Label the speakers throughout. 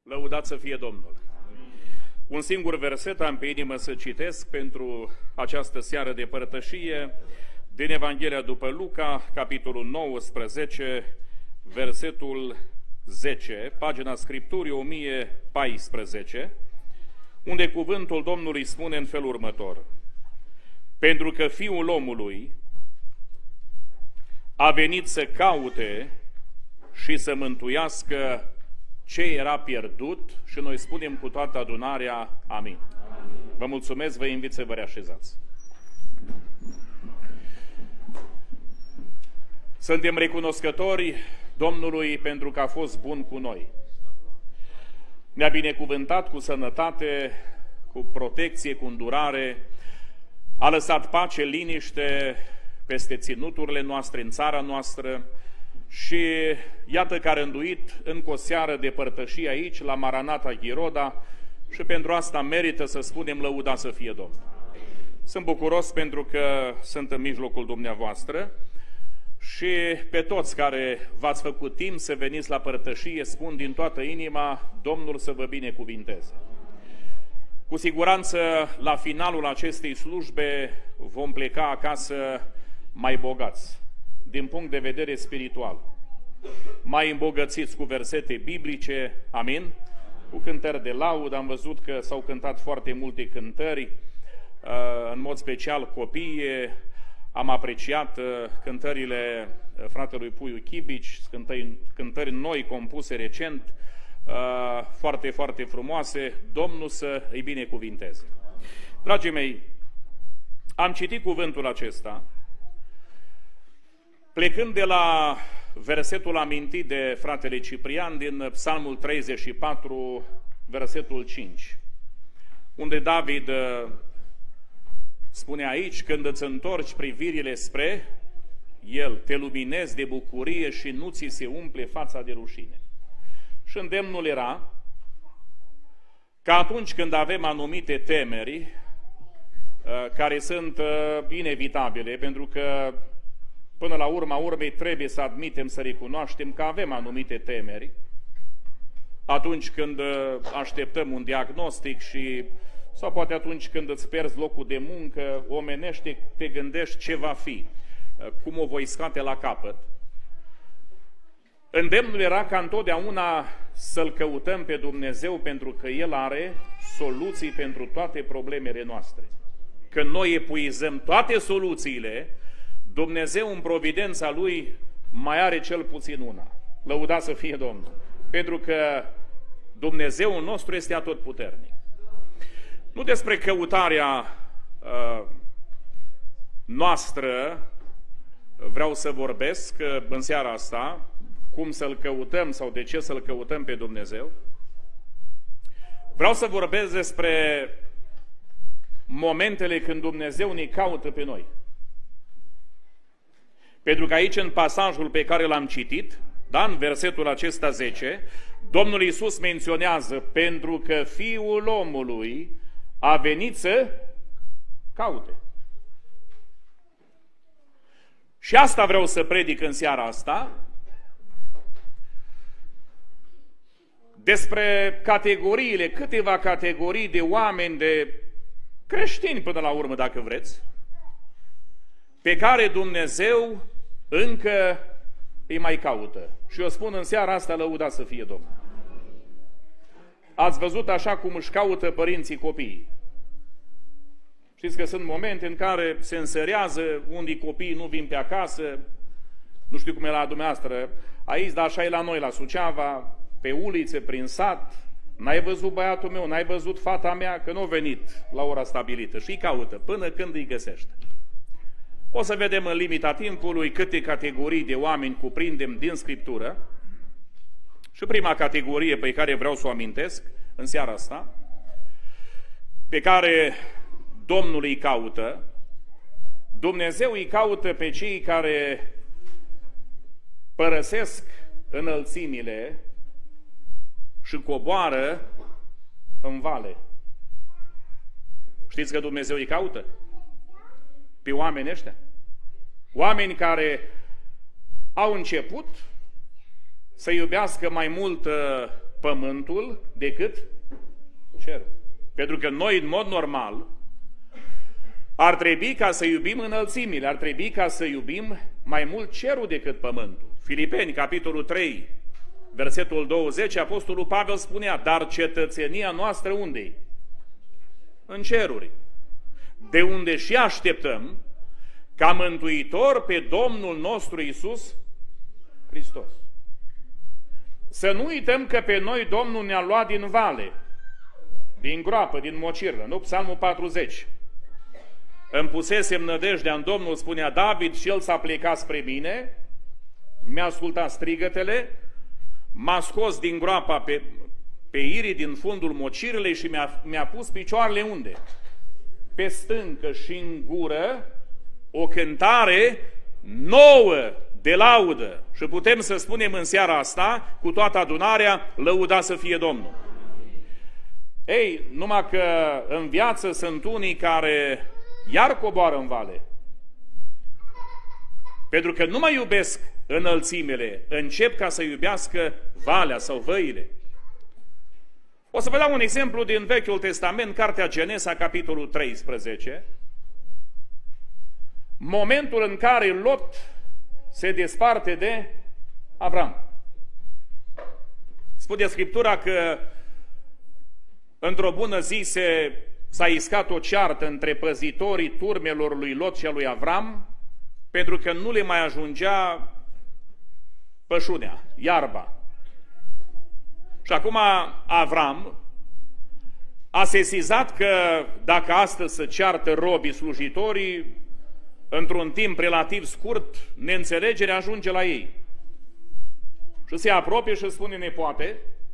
Speaker 1: Lăudat să fie Domnul! Un singur verset am pe inimă să citesc pentru această seară de părtășie din Evanghelia după Luca, capitolul 19, versetul 10, pagina Scripturii 1014, unde cuvântul Domnului spune în felul următor: pentru că Fiul omului a venit să caute și să mântuiască ce era pierdut, și noi spunem cu toată adunarea amin. Vă mulțumesc, vă invit să vă reașezați. Suntem recunoscători Domnului pentru că a fost bun cu noi. Ne-a binecuvântat cu sănătate, cu protecție, cu îndurare, a lăsat pace, liniște peste ținuturile noastre, în țara noastră, și iată că a rânduit încă o seară de părtășie aici, la Maranata Ghiroda, și pentru asta merită să spunem lăudat să fie Domnul. Sunt bucuros pentru că sunt în mijlocul dumneavoastră și pe toți care v-ați făcut timp să veniți la părtășie, spun din toată inima, Domnul să vă binecuvinteze. Cu siguranță, la finalul acestei slujbe vom pleca acasă mai bogați, din punct de vedere spiritual, mai îmbogățiți cu versete biblice, amin, cu cântări de laudă. Am văzut că s-au cântat foarte multe cântări, în mod special copiii. Am apreciat cântările fratelui Puiu Chibici, cântări noi compuse recent, foarte, foarte frumoase. Domnul să îi binecuvinteze. Dragii mei, am citit cuvântul acesta plecând de la versetul amintit de fratele Ciprian din Psalmul 34, versetul 5, unde David spune aici: când îți întorci privirile spre El, te luminezi de bucurie și nu ți se umple fața de rușine. Și îndemnul era că atunci când avem anumite temeri care sunt inevitabile, pentru că până la urma urmei trebuie să admitem, să recunoaștem că avem anumite temeri, atunci când așteptăm un diagnostic sau poate atunci când îți pierzi locul de muncă, omenește, te gândești ce va fi, cum o voi scoate la capăt. Îndemnul era ca întotdeauna să-L căutăm pe Dumnezeu, pentru că El are soluții pentru toate problemele noastre. Când noi epuizăm toate soluțiile, Dumnezeu în providența Lui mai are cel puțin una. Lăudat să fie Domnul! Pentru că Dumnezeul nostru este atotputernic. Nu despre căutarea noastră vreau să vorbesc în seara asta, cum să-L căutăm sau de ce să-L căutăm pe Dumnezeu. Vreau să vorbesc despre momentele când Dumnezeu ne caută pe noi. Pentru că aici, în pasajul pe care l-am citit, da, în versetul acesta 10, Domnul Iisus menționează: pentru că Fiul omului a venit să caute. Și asta vreau să predic în seara asta, despre categoriile, câteva categorii de oameni, de creștini până la urmă, dacă vreți, pe care Dumnezeu încă îi mai caută. Și eu spun în seara asta, lăudat să fie Domnul. Ați văzut așa cum își caută părinții copiii. Știți că sunt momente în care se însărează, unde copiii nu vin pe acasă, nu știu cum e la dumneavoastră aici, dar așa e la noi, la Suceava, pe ulițe, prin sat. N-ai văzut băiatul meu, n-ai văzut fata mea, că nu a venit la ora stabilită, și îi caută până când îi găsește. O să vedem în limita timpului câte categorii de oameni cuprindem din Scriptură. Și prima categorie pe care vreau să o amintesc în seara asta, pe care Domnul îi caută, Dumnezeu îi caută pe cei care părăsesc înălțimile și coboară în vale. Știți că Dumnezeu îi caută pe oamenii ăștia? Oameni care au început să iubească mai mult pământul decât cerul. Pentru că noi, în mod normal, ar trebui ca să iubim înălțimile, ar trebui ca să iubim mai mult cerul decât pământul. Filipeni, capitolul 3, versetul 20, Apostolul Pavel spunea, dar cetățenia noastră unde-i? În ceruri. De unde și așteptăm ca mântuitor pe Domnul nostru Iisus Hristos. Să nu uităm că pe noi Domnul ne-a luat din vale, din groapă, din mocirlă, nu? Psalmul 40. Îmi pusesem nădejdea în Domnul, spunea David, și el s-a plecat spre mine, mi-a ascultat strigătele, m-a scos din groapa pe irii din fundul mocirlei și mi-a pus picioarele unde? Pe stâncă și în gură o cântare nouă de laudă. Și putem să spunem în seara asta, cu toată adunarea, lăuda să fie Domnul. Ei, numai că în viață sunt unii care iar coboară în vale. Pentru că nu mai iubesc înălțimile, încep ca să iubească valea sau văile. O să vă dau un exemplu din Vechiul Testament, Cartea Genesa, capitolul 13. Momentul în care Lot se desparte de Avram. Spune Scriptura că într-o bună zi s-a iscat o ceartă între păzitorii turmelor lui Lot și a lui Avram, pentru că nu le mai ajungea pășunea, iarba. Și acum Avram a sesizat că dacă astăzi se ceartă robii slujitorii, într-un timp relativ scurt, neînțelegerea ajunge la ei. Și se apropie și spune, nepoate,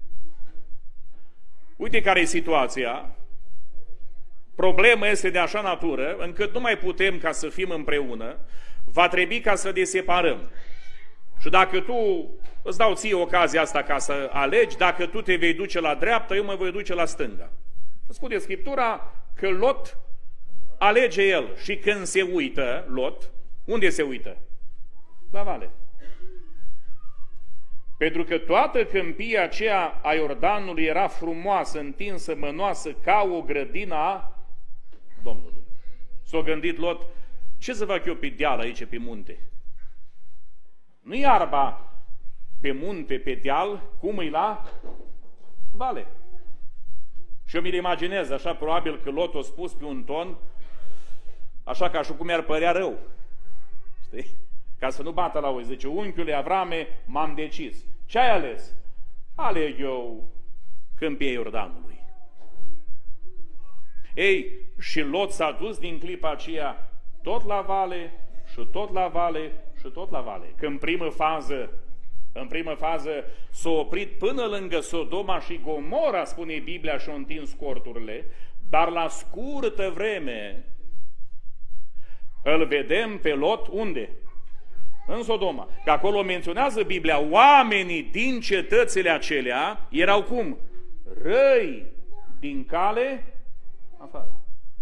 Speaker 1: uite care e situația, problema este de așa natură, încât nu mai putem ca să fim împreună, va trebui ca să ne separăm. Și dacă tu, îți dau ție ocazia asta ca să alegi, dacă tu te vei duce la dreapta, eu mă voi duce la stânga. Spune Scriptura că Lot alege el și când se uită, Lot, unde se uită? La vale. Pentru că toată câmpia aceea a Iordanului era frumoasă, întinsă, mănoasă, ca o grădină a Domnului. S-a gândit Lot, ce să fac eu pe deal aici, pe munte? Nu iarba pe munte, pe deal, cum e la vale. Și eu mi-l imaginez, așa probabil că Lot a spus pe un ton, așa ca și cum mi-ar părea rău. Știi? Ca să nu bată la oi. Zice, unchiule Avrame, m-am decis. Ce ai ales? Aleg eu câmpia Iordanului. Ei, și Lot s-a dus din clipa aceea tot la vale, și tot la vale, și tot la vale. Că în primă fază s-a oprit până lângă Sodoma și Gomora, spune Biblia, și-a întins corturile, dar la scurtă vreme îl vedem pe Lot unde? În Sodoma. Că acolo menționează Biblia, oamenii din cetățile acelea erau cum? Răi din cale afară.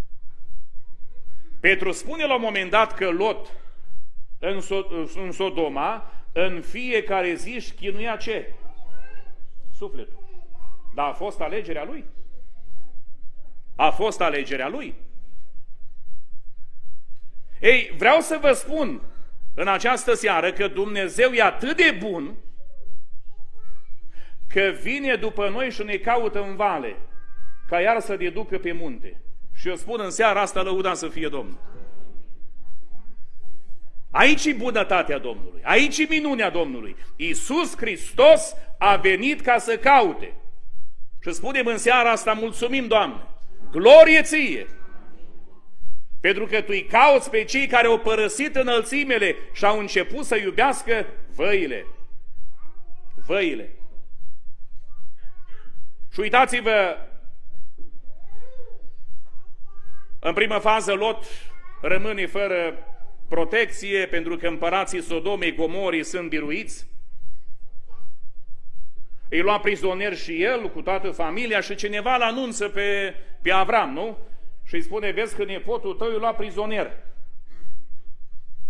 Speaker 1: Petru spune la un moment dat că Lot în Sodoma în fiecare zi își chinuia ce? Sufletul. Dar a fost alegerea lui. A fost alegerea lui. Ei, vreau să vă spun în această seară că Dumnezeu e atât de bun că vine după noi și ne caută în vale, ca iar să ne ducă pe munte. Și eu spun în seara asta, lăuda să fie Domnul. Aici e bunătatea Domnului, aici e minunea Domnului. Iisus Hristos a venit ca să caute. Și spunem în seara asta, mulțumim, Doamne, glorie ție! Pentru că tu îi cauți pe cei care au părăsit înălțimele și au început să iubească văile. Văile. Și uitați-vă, în primă fază Lot rămâne fără protecție, pentru că împărații Sodomei, Gomorii sunt biruiți. Îi lua prizonier și el, cu toată familia, și cineva îl anunță pe Avram, nu? Și îi spune, vezi că nepotul tău îi lua prizonier.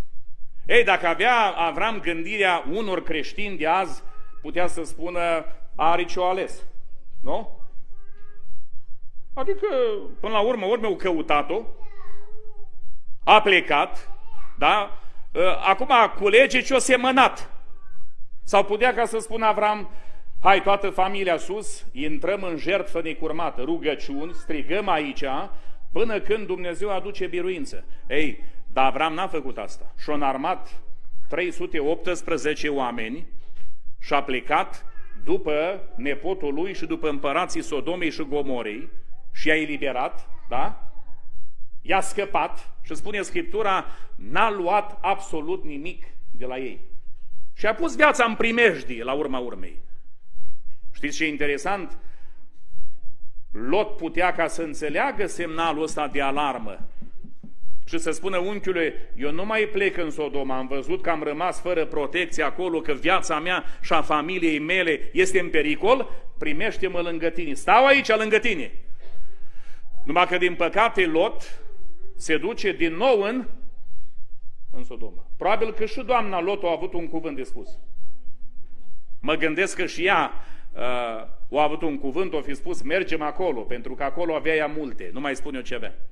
Speaker 1: Ei, dacă avea Avram gândirea unor creștini de azi, putea să spună, are ce-o ales. Nu? Adică, până la urmă au căutat-o, a plecat, da? Acum culege ce-o semănat. Sau putea ca să spună Avram, hai toată familia sus, intrăm în jertfă necurmată, rugăciuni, strigăm aici, până când Dumnezeu aduce biruință. Ei, dar Avram n-a făcut asta. Și-a înarmat 318 oameni și a plecat după nepotul lui și după împărații Sodomei și Gomorei și i-a eliberat, da? I-a scăpat și spune Scriptura, n-a luat absolut nimic de la ei. Și a pus viața în primejdie la urma urmei. Știți ce e interesant? Lot putea ca să înțeleagă semnalul ăsta de alarmă și să spună unchiului, eu nu mai plec în Sodoma, am văzut că am rămas fără protecție acolo, că viața mea și a familiei mele este în pericol, primește-mă lângă tine. Stau aici lângă tine. Numai că din păcate Lot se duce din nou în Sodoma. Probabil că și doamna Lot a avut un cuvânt de spus. Mă gândesc că și ea a avut un cuvânt, o fi spus, mergem acolo, pentru că acolo avea ea multe, nu mai spun eu ce avea.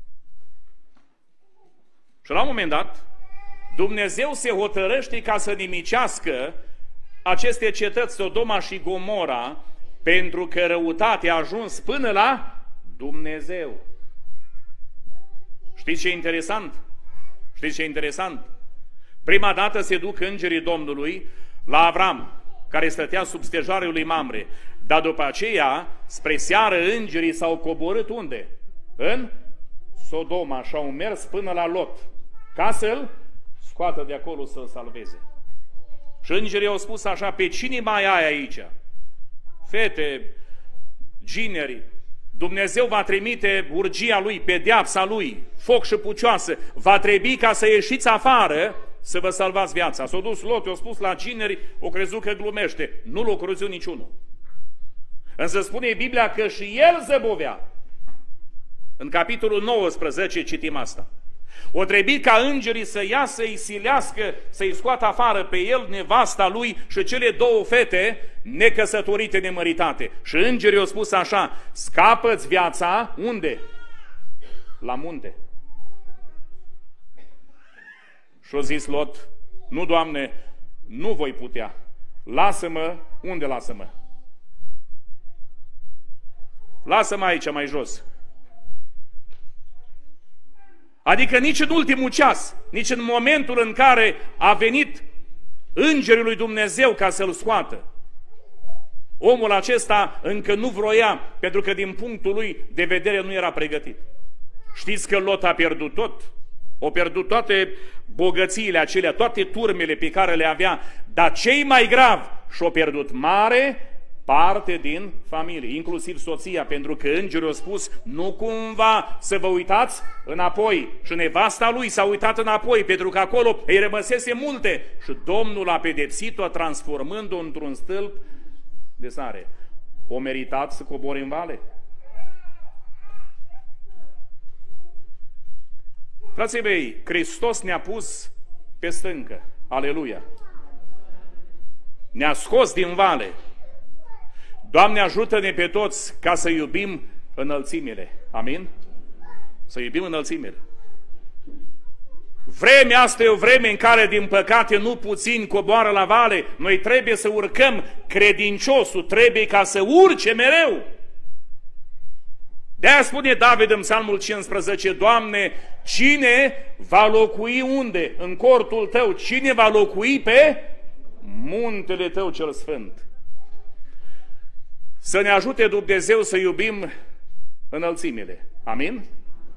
Speaker 1: Și la un moment dat, Dumnezeu se hotărăște ca să nimicească aceste cetăți, Sodoma și Gomora, pentru că răutatea a ajuns până la Dumnezeu. Știți ce e interesant? Știți ce e interesant? Prima dată se duc îngerii Domnului la Avram, care stătea sub stejarul lui Mamre. Dar după aceea, spre seară, îngerii s-au coborât unde? În Sodoma și au mers până la Lot, ca să-l scoată de acolo, să-l salveze. Și îngerii au spus așa, pe cine mai ai aici? Fete, gineri, Dumnezeu va trimite urgia lui, pedeapsa lui, foc și pucioasă, va trebui ca să ieșiți afară să vă salvați viața. S-a dus Lot, i-a spus la gineri, o crezut că glumește. Nu l-a crezut niciunul. Însă spune Biblia că și el zăbovea. În capitolul 19 citim asta. O trebuie ca îngerii să iasă, să-i silească, să-i scoată afară pe el, nevasta lui și cele două fete necăsătorite, nemăritate. Și îngerii au spus așa, scapă-ți viața, unde? La munte. Și-a zis Lot, nu, Doamne, nu voi putea. Lasă-mă, unde lasă-mă? Lasă-mă aici, mai jos. Adică nici în ultimul ceas, nici în momentul în care a venit îngerul lui Dumnezeu ca să-l scoată, omul acesta încă nu vroia, pentru că din punctul lui de vedere nu era pregătit. Știți că Lot a pierdut tot? A pierdut toate bogățiile acelea, toate turmele pe care le avea, dar cei mai grav și-a pierdut mare parte din familie, inclusiv soția, pentru că îngerul a spus, nu cumva să vă uitați înapoi. Și nevasta lui s-a uitat înapoi, pentru că acolo îi rămăsese multe. Și Domnul a pedepsit-o, transformând-o într-un stâlp de sare. O meritat să cobori în vale? Frații mei, Hristos ne-a pus pe stâncă. Aleluia! Ne-a scos din vale. Doamne, ajută-ne pe toți ca să iubim înălțimile. Amin? Să iubim înălțimile. Vremea asta e o vreme în care, din păcate, nu puțini coboară la vale. Noi trebuie să urcăm. Credinciosul trebuie ca să urce mereu. De-aia spune David în Psalmul 15, Doamne, cine va locui unde? În cortul Tău. Cine va locui pe muntele Tău cel sfânt? Să ne ajute Dumnezeu să iubim înălțimile. Amin?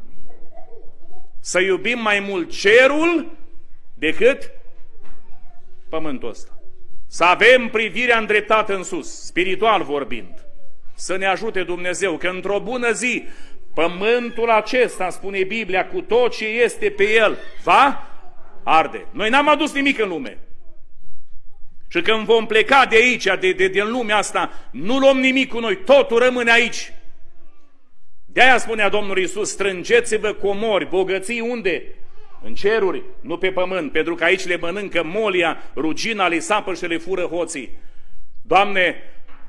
Speaker 1: Să iubim mai mult cerul decât pământul ăsta. Să avem privirea îndreptată în sus, spiritual vorbind. Să ne ajute Dumnezeu că într-o bună zi pământul acesta, spune Biblia, cu tot ce este pe el, va arde. Noi n-am adus nimic în lume. Și când vom pleca de aici, din lumea asta, nu luăm nimic cu noi, totul rămâne aici. De-aia spunea Domnul Iisus, strângeți-vă comori, bogății unde? În ceruri, nu pe pământ, pentru că aici le mănâncă molia, rugina, le sapă și le fură hoții. Doamne,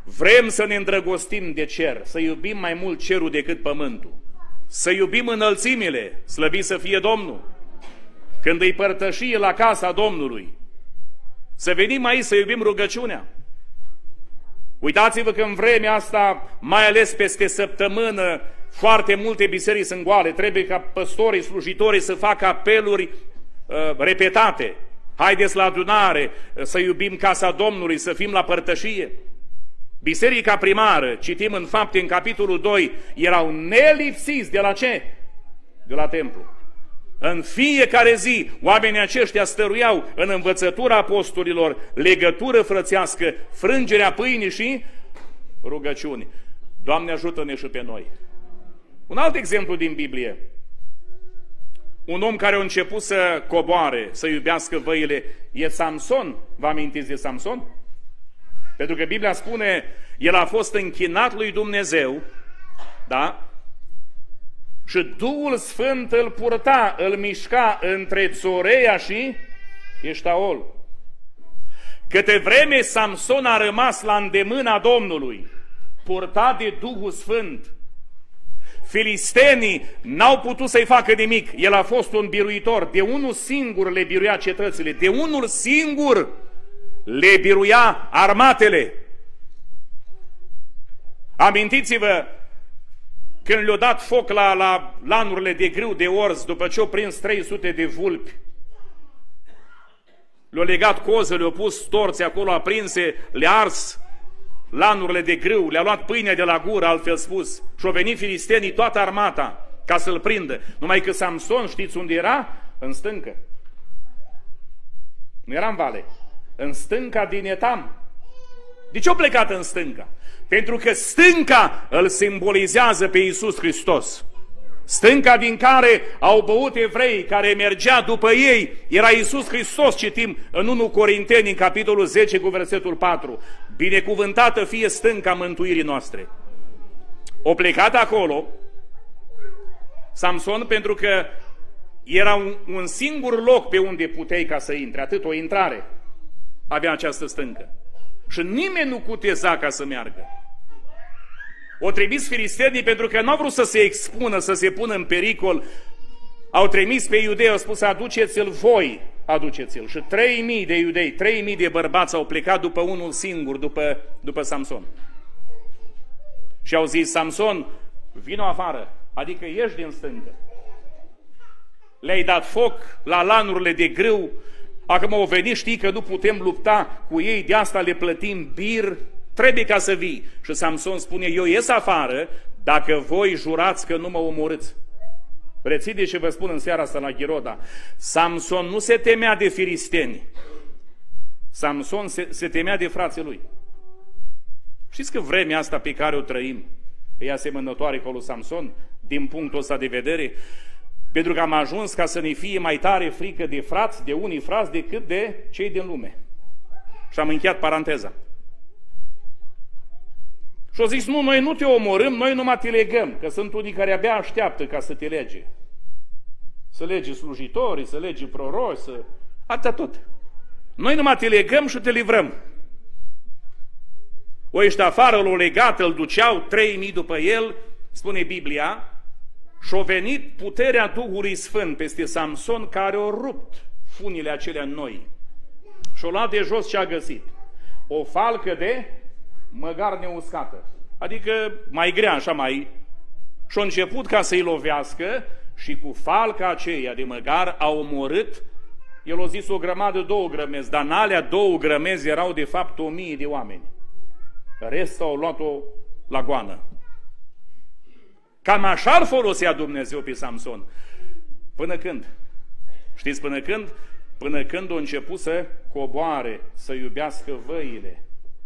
Speaker 1: vrem să ne îndrăgostim de cer, să iubim mai mult cerul decât pământul, să iubim înălțimile, slăvit să fie Domnul, când îi părtășie la casa Domnului, să venim aici să iubim rugăciunea. Uitați-vă că în vremea asta, mai ales peste săptămână, foarte multe biserici sunt goale, trebuie ca păstorii, slujitorii să facă apeluri repetate. Haideți la adunare, să iubim casa Domnului, să fim la părtășie. Biserica primară, citim în Fapte, în capitolul 2, erau nelipsiți de la ce? De la templu. În fiecare zi, oamenii aceștia stăruiau în învățătura apostolilor, legătură frățească, frângerea pâinii și rugăciuni. Doamne, ajută-ne și pe noi. Un alt exemplu din Biblie. Un om care a început să coboare, să iubească văile, e Samson. Vă amintiți de Samson? Pentru că Biblia spune, el a fost închinat lui Dumnezeu, da? Și Duhul Sfânt îl purta, îl mișca între Țoreia și Eștaol. Câte vreme Samson a rămas la îndemâna Domnului, purtat de Duhul Sfânt, filistenii n-au putut să-i facă nimic. El a fost un biruitor. De unul singur le biruia cetățile. De unul singur le biruia armatele. Amintiți-vă când le-a dat foc la lanurile de grâu de orz, după ce au prins 300 de vulpi. Le-au legat coză, le-au pus torțe acolo aprinse, le-a ars lanurile de grâu, le-a luat pâinea de la gură, altfel spus, și au venit filistenii, toată armata, ca să-l prindă. Numai că Samson, știți unde era? În stâncă. Nu era în vale. În stânca din Etam. De ce au plecat în stânca? Pentru că stânca îl simbolizează pe Iisus Hristos. Stânca din care au băut evrei, care mergea după ei, era Iisus Hristos, citim în 1 Corinteni, în capitolul 10, cu versetul 4. Binecuvântată fie stânca mântuirii noastre. O plecat acolo Samson pentru că era un singur loc pe unde puteai ca să intre, atât, o intrare avea această stâncă. Și nimeni nu cuteza ca să meargă. O trimis filistenii pentru că nu au vrut să se expună, să se pună în pericol. Au trimis pe iudei, au spus, aduceți-l voi, aduceți-l. Și 3.000 de iudei, 3.000 de bărbați au plecat după unul singur, după Samson. Și au zis, Samson, vino afară, adică ieși din stâncă. Le-ai dat foc la lanurile de grâu, acum au venit, știi că nu putem lupta cu ei, de asta le plătim bir, trebuie ca să vii. Și Samson spune, eu ies afară dacă voi jurați că nu mă omorâți. Rețineți și vă spun în seara asta la Ghiroda, Samson nu se temea de filisteni, Samson se temea de frații lui. Știți că vremea asta pe care o trăim e asemănătoare cu lui Samson, din punctul ăsta de vedere? Pentru că am ajuns ca să ne fie mai tare frică de frați, de unii frați, decât de cei din lume. Și am încheiat paranteza. Și au zis, nu, noi nu te omorâm, noi numai te legăm, că sunt unii care abia așteaptă ca să te lege. Să lege slujitorii, să lege proroși, atât tot. Noi numai te legăm și te livrăm. O ăștia afară l-au legat, îl duceau 3.000 după el, spune Biblia, și-a venit puterea Duhului Sfânt peste Samson, care a rupt funile acelea noi. Și-a luat de jos ce a găsit. O falcă de măgar neuscată. Adică mai grea, așa mai... Și-a început ca să-i lovească și cu falca aceea de măgar a omorât, el a zis o grămadă, 2 grămezi, dar în alea 2 grămezi erau de fapt 1.000 de oameni. Restul au luat-o la goană. Cam așa ar folosea Dumnezeu pe Samson. Până când? Știți până când? Până când a început să coboare, să iubească văile.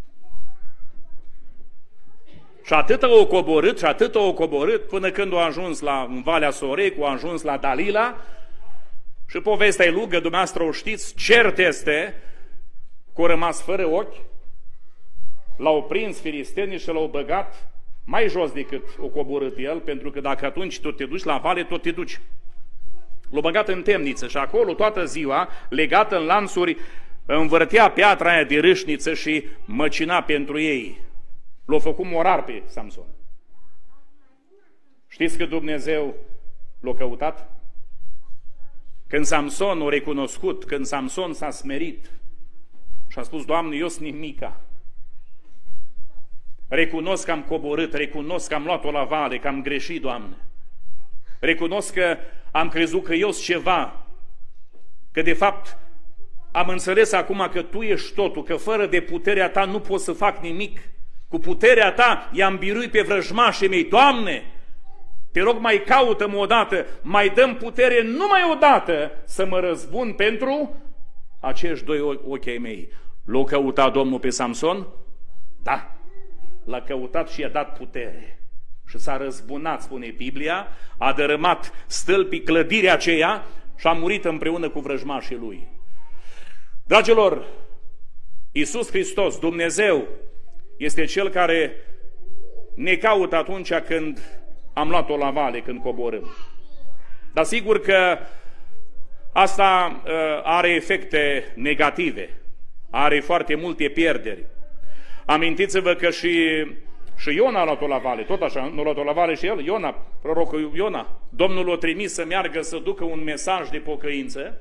Speaker 1: Și atât au coborât, și atât au coborât, până când a ajuns în Valea Sorecu, a ajuns la Dalila, și povestea e lungă, dumneavoastră o știți, cert este că a rămas fără ochi, l-au prins filistenii și l-au băgat mai jos decât o coborât el, pentru că dacă atunci tot te duci la vale, tot te duci. L-au băgat în temniță și acolo toată ziua, legat în lanțuri, învârtea piatra aia de râșniță și măcina pentru ei. L-a făcut morar pe Samson. Știți că Dumnezeu l-a căutat? Când Samson a recunoscut, când Samson s-a smerit și a spus, Doamne, eu sunt nimica. Recunosc că am coborât, recunosc că am luat-o la vale, că am greșit, Doamne. Recunosc că am crezut că eu sunt ceva, că de fapt am înțeles acum că Tu ești totul, că fără de puterea Ta nu pot să fac nimic. Cu puterea Ta i-am biruit pe vrăjmașii mei. Doamne, Te rog, mai caută-mă odată, mai dăm putere numai odată să mă răzbun pentru acești doi ochi ai mei. L-a căutat Domnul pe Samson? Da. L-a căutat și i-a dat putere. Și s-a răzbunat, spune Biblia, a dărâmat stâlpii, clădirea aceea și a murit împreună cu vrăjmașii lui. Dragilor, Iisus Hristos, Dumnezeu, este Cel care ne caută atunci când am luat-o la vale, când coborâm. Dar sigur că asta are efecte negative, are foarte multe pierderi. Amintiți-vă că și Iona a luat-o la vale, tot așa, nu a luat-o la vale și el, Iona, prorocul Iona. Domnul l-a trimis să meargă să ducă un mesaj de pocăință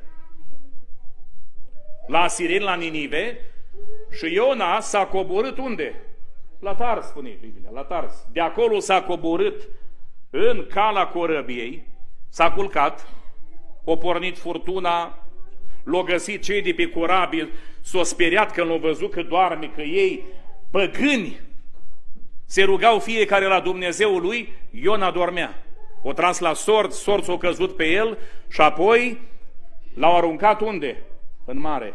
Speaker 1: la asirieni, la Ninive, și Iona s-a coborât unde? La Tars, spune Biblia, la Tars. De acolo s-a coborât în cala corăbiei, s-a culcat, o pornit furtuna, l-au găsit cei de pe corabie, s-au speriat că l-au văzut că doarme, că ei, păgâni, se rugau fiecare la Dumnezeul lui, Iona dormea. O tras la sorți, sorți au căzut pe el și apoi l-au aruncat unde? În mare.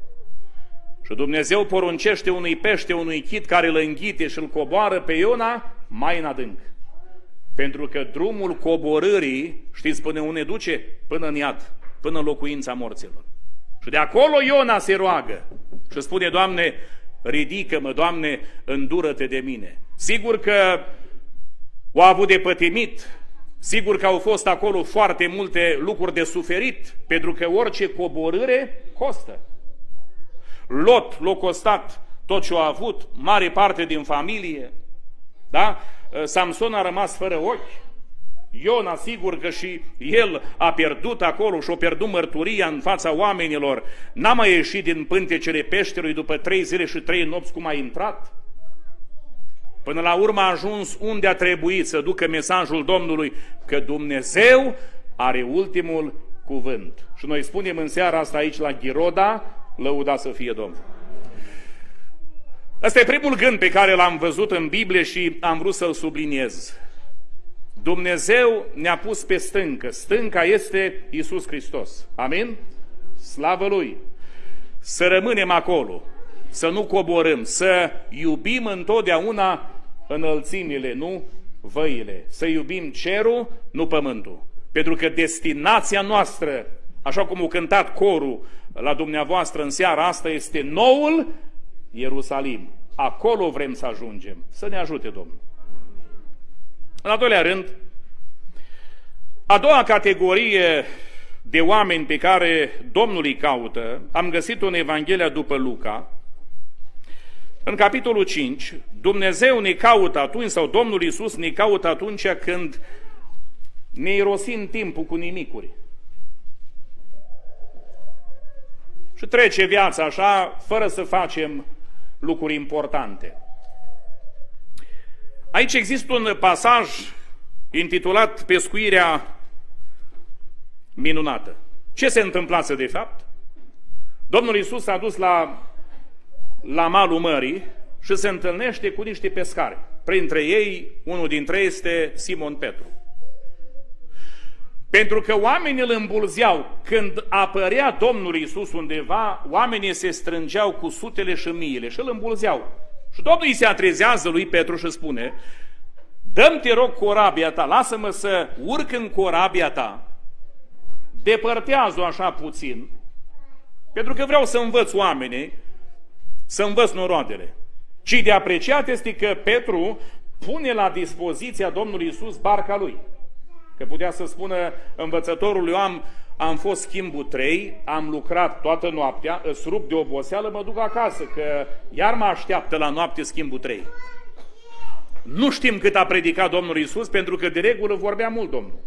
Speaker 1: Și Dumnezeu poruncește unui pește, unui chit care îl înghite și îl coboară pe Iona mai în adânc. Pentru că drumul coborârii, știți până unde duce? Până în iad, până în locuința morților. Și de acolo Iona se roagă și spune, Doamne, ridică-mă, Doamne, îndură-te de mine. Sigur că o a avut de pătimit, sigur că au fost acolo foarte multe lucruri de suferit, pentru că orice coborâre costă. Lot l-a costat tot ce a avut, mare parte din familie, da? Samson a rămas fără ochi, Iona sigur că și el a pierdut acolo și a pierdut mărturia în fața oamenilor, n-a mai ieșit din pântecele peșterului după 3 zile și 3 nopți cum a intrat. Până la urmă a ajuns unde a trebuit să ducă mesajul Domnului, că Dumnezeu are ultimul cuvânt. Și noi spunem în seara asta aici la Ghiroda, lăudat să fie Domnul. Ăsta e primul gând pe care l-am văzut în Biblie și am vrut să-l subliniez. Dumnezeu ne-a pus pe stâncă. Stânca este Iisus Hristos. Amin? Slavă Lui! Să rămânem acolo, să nu coborâm, să iubim întotdeauna înălțimile, nu văile. Să iubim cerul, nu pământul. Pentru că destinația noastră, așa cum a cântat corul la dumneavoastră în seara asta, este noul Ierusalim. Acolo vrem să ajungem. Să ne ajute Domnul. În al doilea rând, a doua categorie de oameni pe care Domnul îi caută, am găsit-o în Evanghelia după Luca. În capitolul 5, Dumnezeu ne caută atunci, sau Domnul Iisus ne caută atunci când ne irosim timpul cu nimicuri. Și trece viața așa, fără să facem lucruri importante. Aici există un pasaj intitulat Pescuirea minunată. Ce se întâmplase de fapt? Domnul Iisus s-a dus la malul mării și se întâlnește cu niște pescari. Printre ei, unul dintre ei este Simon Petru. Pentru că oamenii îl îmbulzeau. Când apărea Domnul Iisus undeva, oamenii se strângeau cu sutele și miile și îl îmbulzeau. Și Domnul îi se atrezează lui Petru și spune: dă-mi, te rog, corabia ta, lasă-mă să urc în corabia ta, depărtează-o așa puțin, pentru că vreau să învăț oamenii, să învăț noroadele. Și de apreciat este că Petru pune la dispoziția Domnului Iisus barca lui. Că putea să spună învățătorului: am fost schimbul 3, am lucrat toată noaptea, îți rup de oboseală, mă duc acasă, că iar mă așteaptă la noapte schimbul 3. Nu știm cât a predicat Domnul Iisus, pentru că de regulă vorbea mult Domnul.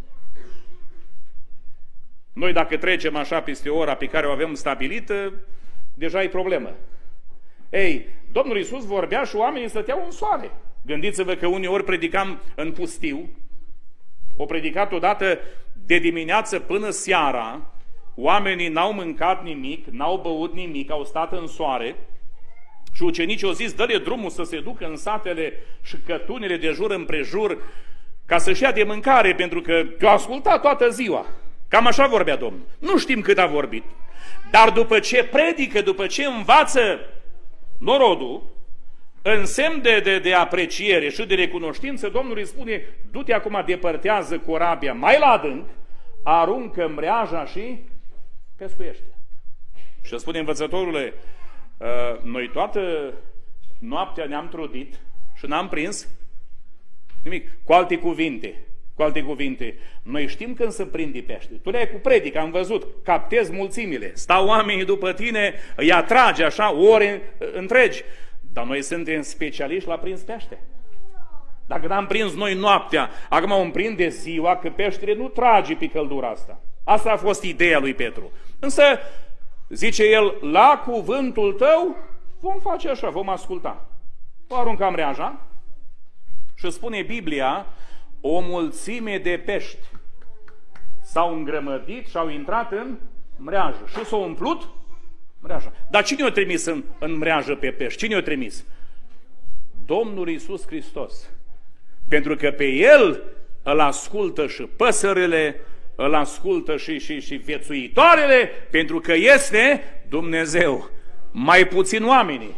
Speaker 1: Noi dacă trecem așa peste ora pe care o avem stabilită, deja e problemă. Ei, Domnul Iisus vorbea și oamenii stăteau în soare. Gândiți-vă că uneori predicam în pustiu, o predicat odată de dimineață până seara, oamenii n-au mâncat nimic, n-au băut nimic, au stat în soare și ucenicii au zis, dă-le drumul să se ducă în satele și cătunile de jur împrejur ca să-și ia de mâncare, pentru că te-au ascultat toată ziua. Cam așa vorbea Domnul. Nu știm cât a vorbit, dar după ce predică, după ce învață norodul, în semn de apreciere și de recunoștință, Domnul îi spune, du-te acum, depărtează corabia mai la adânc, aruncă mreaja și pescuiește. Și spune învățătorule, noi toată noaptea ne-am trudit și n-am prins nimic. Cu alte cuvinte, noi știm când se prinde pește. Tu le-ai cu predic, am văzut, captezi mulțimile, stau oamenii după tine, îi atrage așa ore întregi. Dar noi suntem specialiști la prins pește. Dacă n-am prins noi noaptea, acum o prinde ziua, că peștele nu trage pe căldura asta. Asta a fost ideea lui Petru. Însă, zice el, la cuvântul tău vom face așa, vom asculta. O aruncam mreaja și spune Biblia, o mulțime de pești s-au îngrămădit și au intrat în mreajă și s-au umplut mreaja. Dar cine i-a trimis în mreajă pe pești? Cine i-a trimis? Domnul Iisus Hristos. Pentru că pe El îl ascultă și păsările, îl ascultă și viețuitoarele, pentru că este Dumnezeu. Mai puțin oamenii.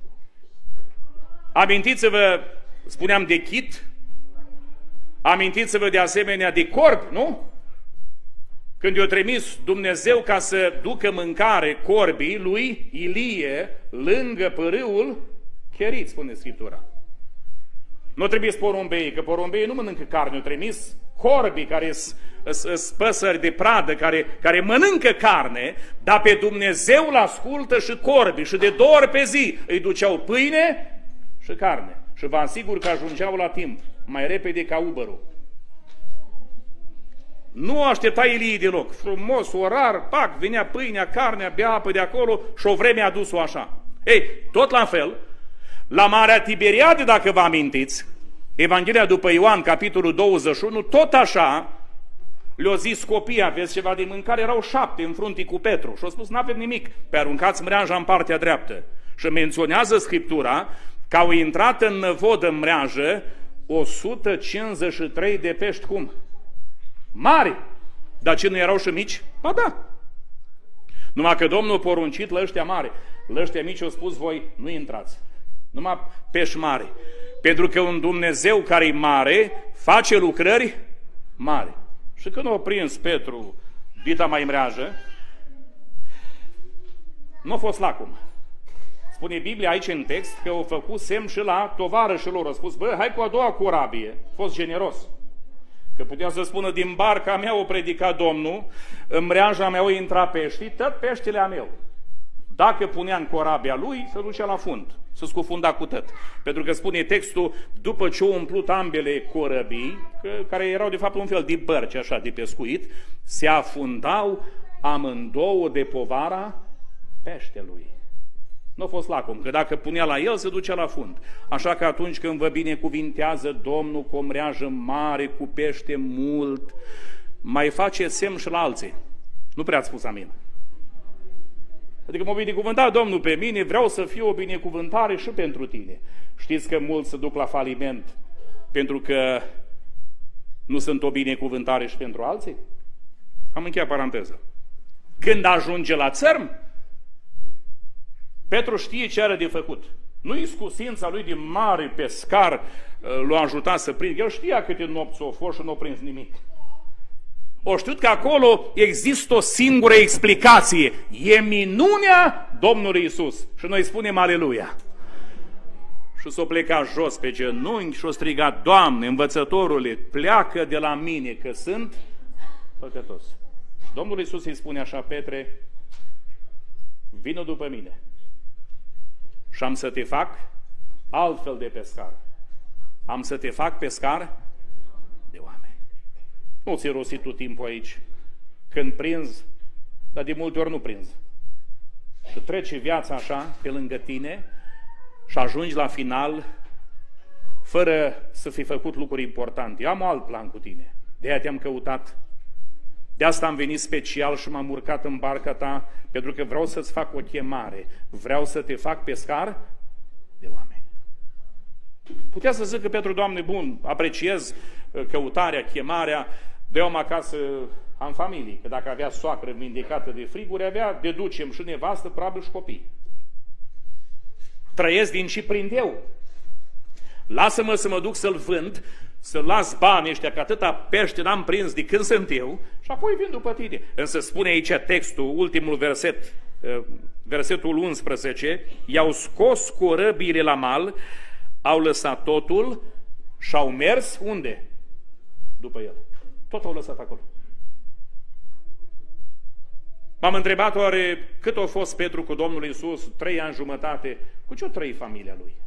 Speaker 1: Amintiți-vă, spuneam de chit, amintiți-vă de asemenea de corb, nu? Când i-a trimis Dumnezeu ca să ducă mâncare corbii lui Ilie lângă pârâul Cherit, spune Scriptura. Nu trebuie să porumbeii, că porumbeii nu mănâncă carne, i-a trimis corbii care sunt păsări de pradă, care mănâncă carne, dar pe Dumnezeu îl ascultă și corbii și de 2 ori pe zi îi duceau pâine și carne. Și vă asigur că ajungeau la timp, mai repede ca Uber-ul. Nu aștepta Ilie deloc. Frumos, orar, pac, venea pâinea, carnea, bea apă de acolo și o vreme a dus-o așa. Ei, tot la fel, la Marea Tiberiade, dacă vă amintiți, Evanghelia după Ioan, capitolul 21, tot așa, le-au zis copiii, aveți ceva de mâncare? Erau 7 în frunte cu Petru și au spus, n-avem nimic, pe aruncați mreaja în partea dreaptă. Și menționează Scriptura că au intrat în năvod în mreajă 153 de pești, cum? Mari! Dar ce nu erau și mici? Ba da! Numai că Domnul a poruncit la ăștia mari. La ăștia mici au spus, voi nu intrați. Numai pești mari. Pentru că un Dumnezeu care e mare face lucrări mari. Și când a prins Petru dita mai mreajă, nu a fost lacom. Spune Biblia aici în text că au făcut semn și la tovarășilor. A spus, bă, hai cu a doua corabie. A fost generos. Că putea să spună, din barca mea o predica Domnul, în mreaja mea o intra peștii, tot peștele a meu. Dacă punea în corabia lui, se ducea la fund, se scufunda cu tot. Pentru că spune textul, după ce au umplut ambele corăbii, care erau de fapt un fel de bărci așa de pescuit, se afundau amândouă de povara peștelui. Nu a fost lacom, că dacă punea la el, se ducea la fund. Așa că atunci când vă binecuvintează Domnul cu o mreajă mare, cu pește mult, mai face semn și la alții. Nu prea ați spus amin. Adică m-a binecuvântat Domnul pe mine, vreau să fiu o binecuvântare și pentru tine. Știți că mulți se duc la faliment pentru că nu sunt o binecuvântare și pentru alții? Am încheiat paranteză. Când ajunge la țărm, Petru știe ce are de făcut. Nu iscusința lui de mare pescar l-a ajutat să prindă. El știa câte nopți o fost și nu a prins nimic. O știut că acolo există o singură explicație. E minunea Domnului Iisus. Și noi spunem aleluia. Și s-o pleca jos pe genunchi și o striga, Doamne, învățătorule, pleacă de la mine că sunt păcătos. Domnul Iisus îi spune așa, Petre, vină după mine și am să te fac altfel de pescar. am să te fac pescar de oameni. Nu ți-ai rosit tot timpul aici. Când prinzi, dar de multe ori nu prinzi. Și trece viața așa pe lângă tine și ajungi la final fără să fi făcut lucruri importante. Eu am alt plan cu tine. De-aia te-am căutat. De asta am venit special și m-am urcat în barca ta, pentru că vreau să-ți fac o chemare. Vreau să te fac pescar de oameni. Putea să zică Petru, Doamne, bun, apreciez căutarea, chemarea, dă-o acasă, am familie, că dacă avea soacră vindecată de friguri, avea, deducem și nevastă, probabil și copii. Trăiesc din și prind eu. Lasă-mă să mă duc să-l vând, să las banii ăștia, că atâta pește n-am prins de când sunt eu, și apoi vin după tine. Însă spune aici textul, ultimul verset, versetul 11, i-au scos corăbiile la mal, au lăsat totul și au mers unde? După el. Tot au lăsat acolo. M-am întrebat oare cât a fost Petru cu Domnul Iisus, 3 ani jumătate, cu ce-o trăi familia lui?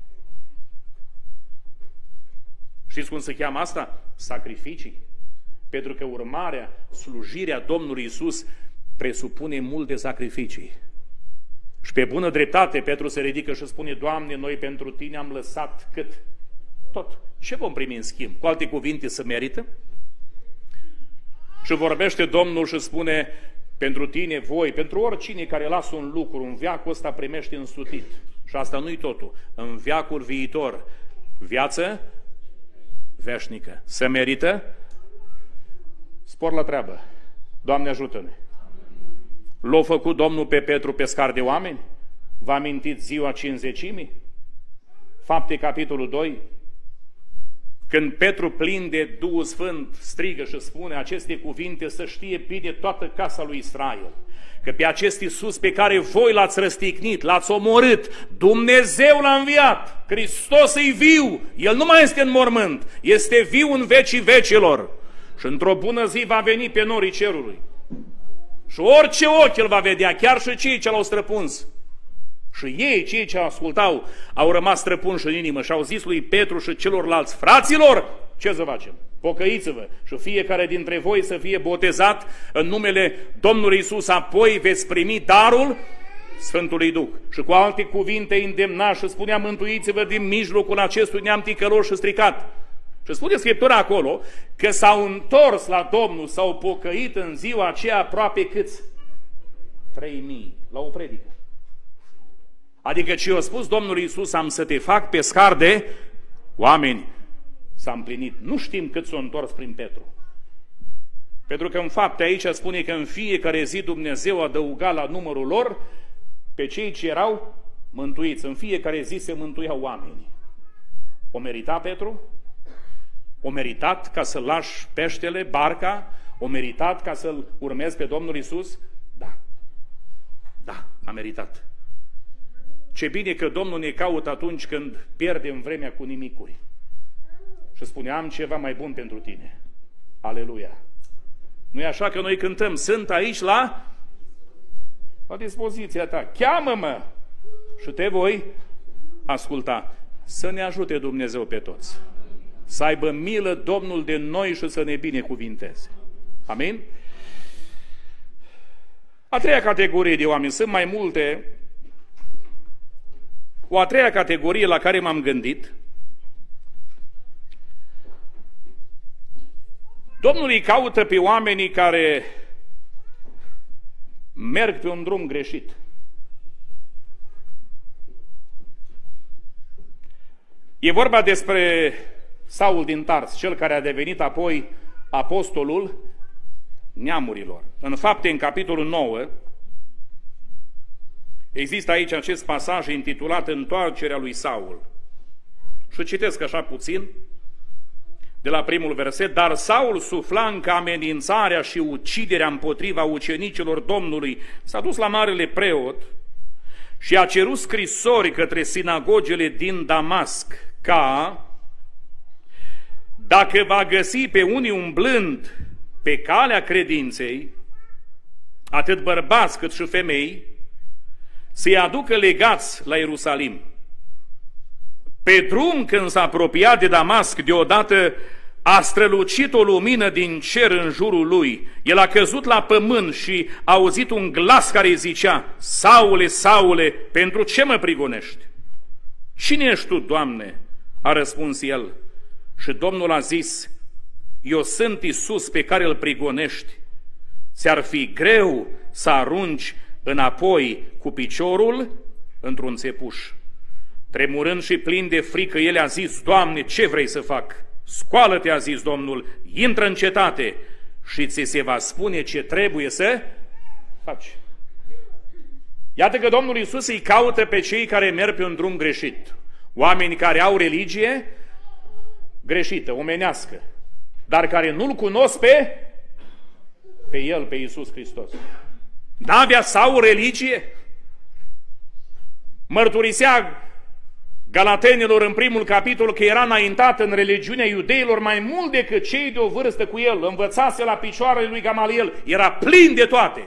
Speaker 1: Știți cum se cheamă asta? Sacrificii. Pentru că urmarea, slujirea Domnului Iisus presupune multe sacrificii. Și pe bună dreptate Petru se ridică și spune, Doamne, noi pentru Tine am lăsat cât? Tot. Ce vom primi în schimb? Cu alte cuvinte, se merită? Și vorbește Domnul și spune, pentru tine, voi, pentru oricine care lasă un lucru, în veacul ăsta primește însutit. Și asta nu-i totul. În veacul viitor, viață veșnică. Se merită? Spor la treabă. Doamne ajută-ne! L-a făcut Domnul pe Petru pescar de oameni? Vă amintiți ziua Cincizecimii? Fapte, capitolul 2. Când Petru, plin de Duhul Sfânt, strigă și spune aceste cuvinte, să știe bine toată casa lui Israel, că pe acest Iisus pe care voi l-ați răstignit, l-ați omorât, Dumnezeu l-a înviat, Hristos e viu, El nu mai este în mormânt, este viu în vecii vecilor și într-o bună zi va veni pe norii cerului. Și orice ochi îl va vedea, chiar și cei ce l-au străpuns. Și ei, cei ce ascultau, au rămas străpunși în inimă și au zis lui Petru și celorlalți, fraților, ce să facem? Pocăiți-vă și fiecare dintre voi să fie botezat în numele Domnului Iisus, apoi veți primi darul Sfântului Duh. Și cu alte cuvinte îndemna și spunea, mântuiți-vă din mijlocul acestui neam ticălos și stricat. Și spune Scriptura acolo că s-au întors la Domnul, s-au pocăit în ziua aceea aproape câți? 3000 la o predică. Adică ce a spus Domnul Iisus, am să te fac pescar de oameni, s-a împlinit. Nu știm cât s-a întors prin Petru. Pentru că în fapt aici spune că în fiecare zi Dumnezeu adăuga la numărul lor pe cei ce erau mântuiți. În fiecare zi se mântuiau oamenii. O merita Petru? O meritat ca să lași peștele, barca? O meritat ca să-L urmezi pe Domnul Iisus? Da. Da, a meritat. Ce bine că Domnul ne caută atunci când pierdem vremea cu nimicuri. Și spune, am ceva mai bun pentru tine. Aleluia! Nu e așa că noi cântăm, sunt aici la dispoziția ta. Cheamă-mă și te voi asculta. Să ne ajute Dumnezeu pe toți. Să aibă milă Domnul de noi și să ne binecuvinteze. Amin? A treia categorie de oameni, sunt mai multe. O a treia categorie la care m-am gândit, Domnul îi caută pe oamenii care merg pe un drum greșit. E vorba despre Saul din Tars, cel care a devenit apoi apostolul neamurilor. În Fapte, în capitolul 9, există aici acest pasaj intitulat Întoarcerea lui Saul. Și citesc așa puțin, de la primul verset, dar Saul sufla încă amenințarea și uciderea împotriva ucenicilor Domnului, s-a dus la marele preot și a cerut scrisori către sinagogele din Damasc, ca, dacă va găsi pe unii umblând pe calea credinței, atât bărbați cât și femei, să-i aducă legați la Ierusalim. Pe drum, când s-a apropiat de Damasc, deodată a strălucit o lumină din cer în jurul lui. El a căzut la pământ și a auzit un glas care îi zicea: Saule, Saule, pentru ce mă prigonești? Cine ești tu, Doamne? A răspuns el. Și Domnul a zis: Eu sunt Iisus pe care îl prigonești. Ți-ar fi greu să arunci înapoi cu piciorul într-un țepuș. Tremurând și plin de frică, el a zis: Doamne, ce vrei să fac? Scoală-te, a zis Domnul, intră în cetate și ți se va spune ce trebuie să faci. Iată că Domnul Iisus îi caută pe cei care merg pe un drum greșit. Oameni care au religie greșită, omenească, dar care nu-L cunosc pe El, pe Iisus Hristos. N-avea Saul religie? Mărturisea Galatenilor în primul capitol că era înaintat în religiunea iudeilor mai mult decât cei de o vârstă cu el. Învățase la picioarele lui Gamaliel. Era plin de toate.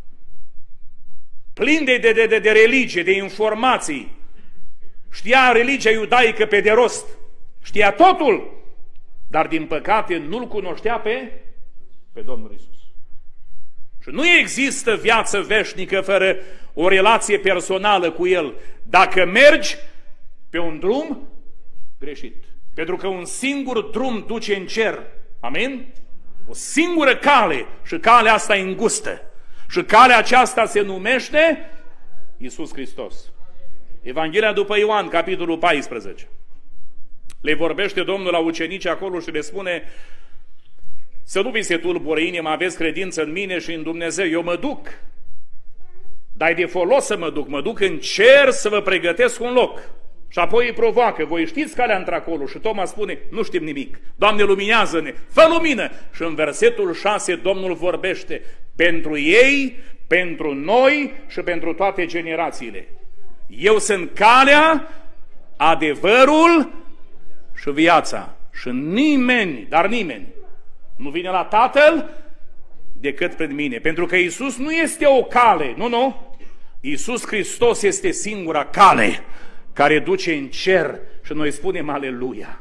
Speaker 1: Plin de religie, de informații. Știa religia iudaică pe de rost. Știa totul. Dar din păcate nu-L cunoștea pe Domnul Iisus. Și nu există viață veșnică fără o relație personală cu El. Dacă mergi pe un drum greșit. Pentru că un singur drum duce în cer. Amin? O singură cale. Și calea asta e îngustă. Și calea aceasta se numește Iisus Hristos. Evanghelia după Ioan, capitolul 14. Le vorbește Domnul la ucenici acolo și le spune: să nu vi se tulbure inima, aveți credință în mine și în Dumnezeu. Eu mă duc. Dar e de folos să mă duc în cer să vă pregătesc un loc. Și apoi îi provoacă: voi știți calea într-acolo? Și Toma spune: nu știm nimic. Doamne, luminează-ne, fă lumină! Și în versetul 6 Domnul vorbește: pentru ei, pentru noi și pentru toate generațiile. Eu sunt calea, adevărul și viața. Și nimeni, dar nimeni, nu vine la Tatăl decât prin mine. Pentru că Iisus nu este o cale, nu. Iisus Hristos este singura cale care duce în cer și noi spunem aleluia.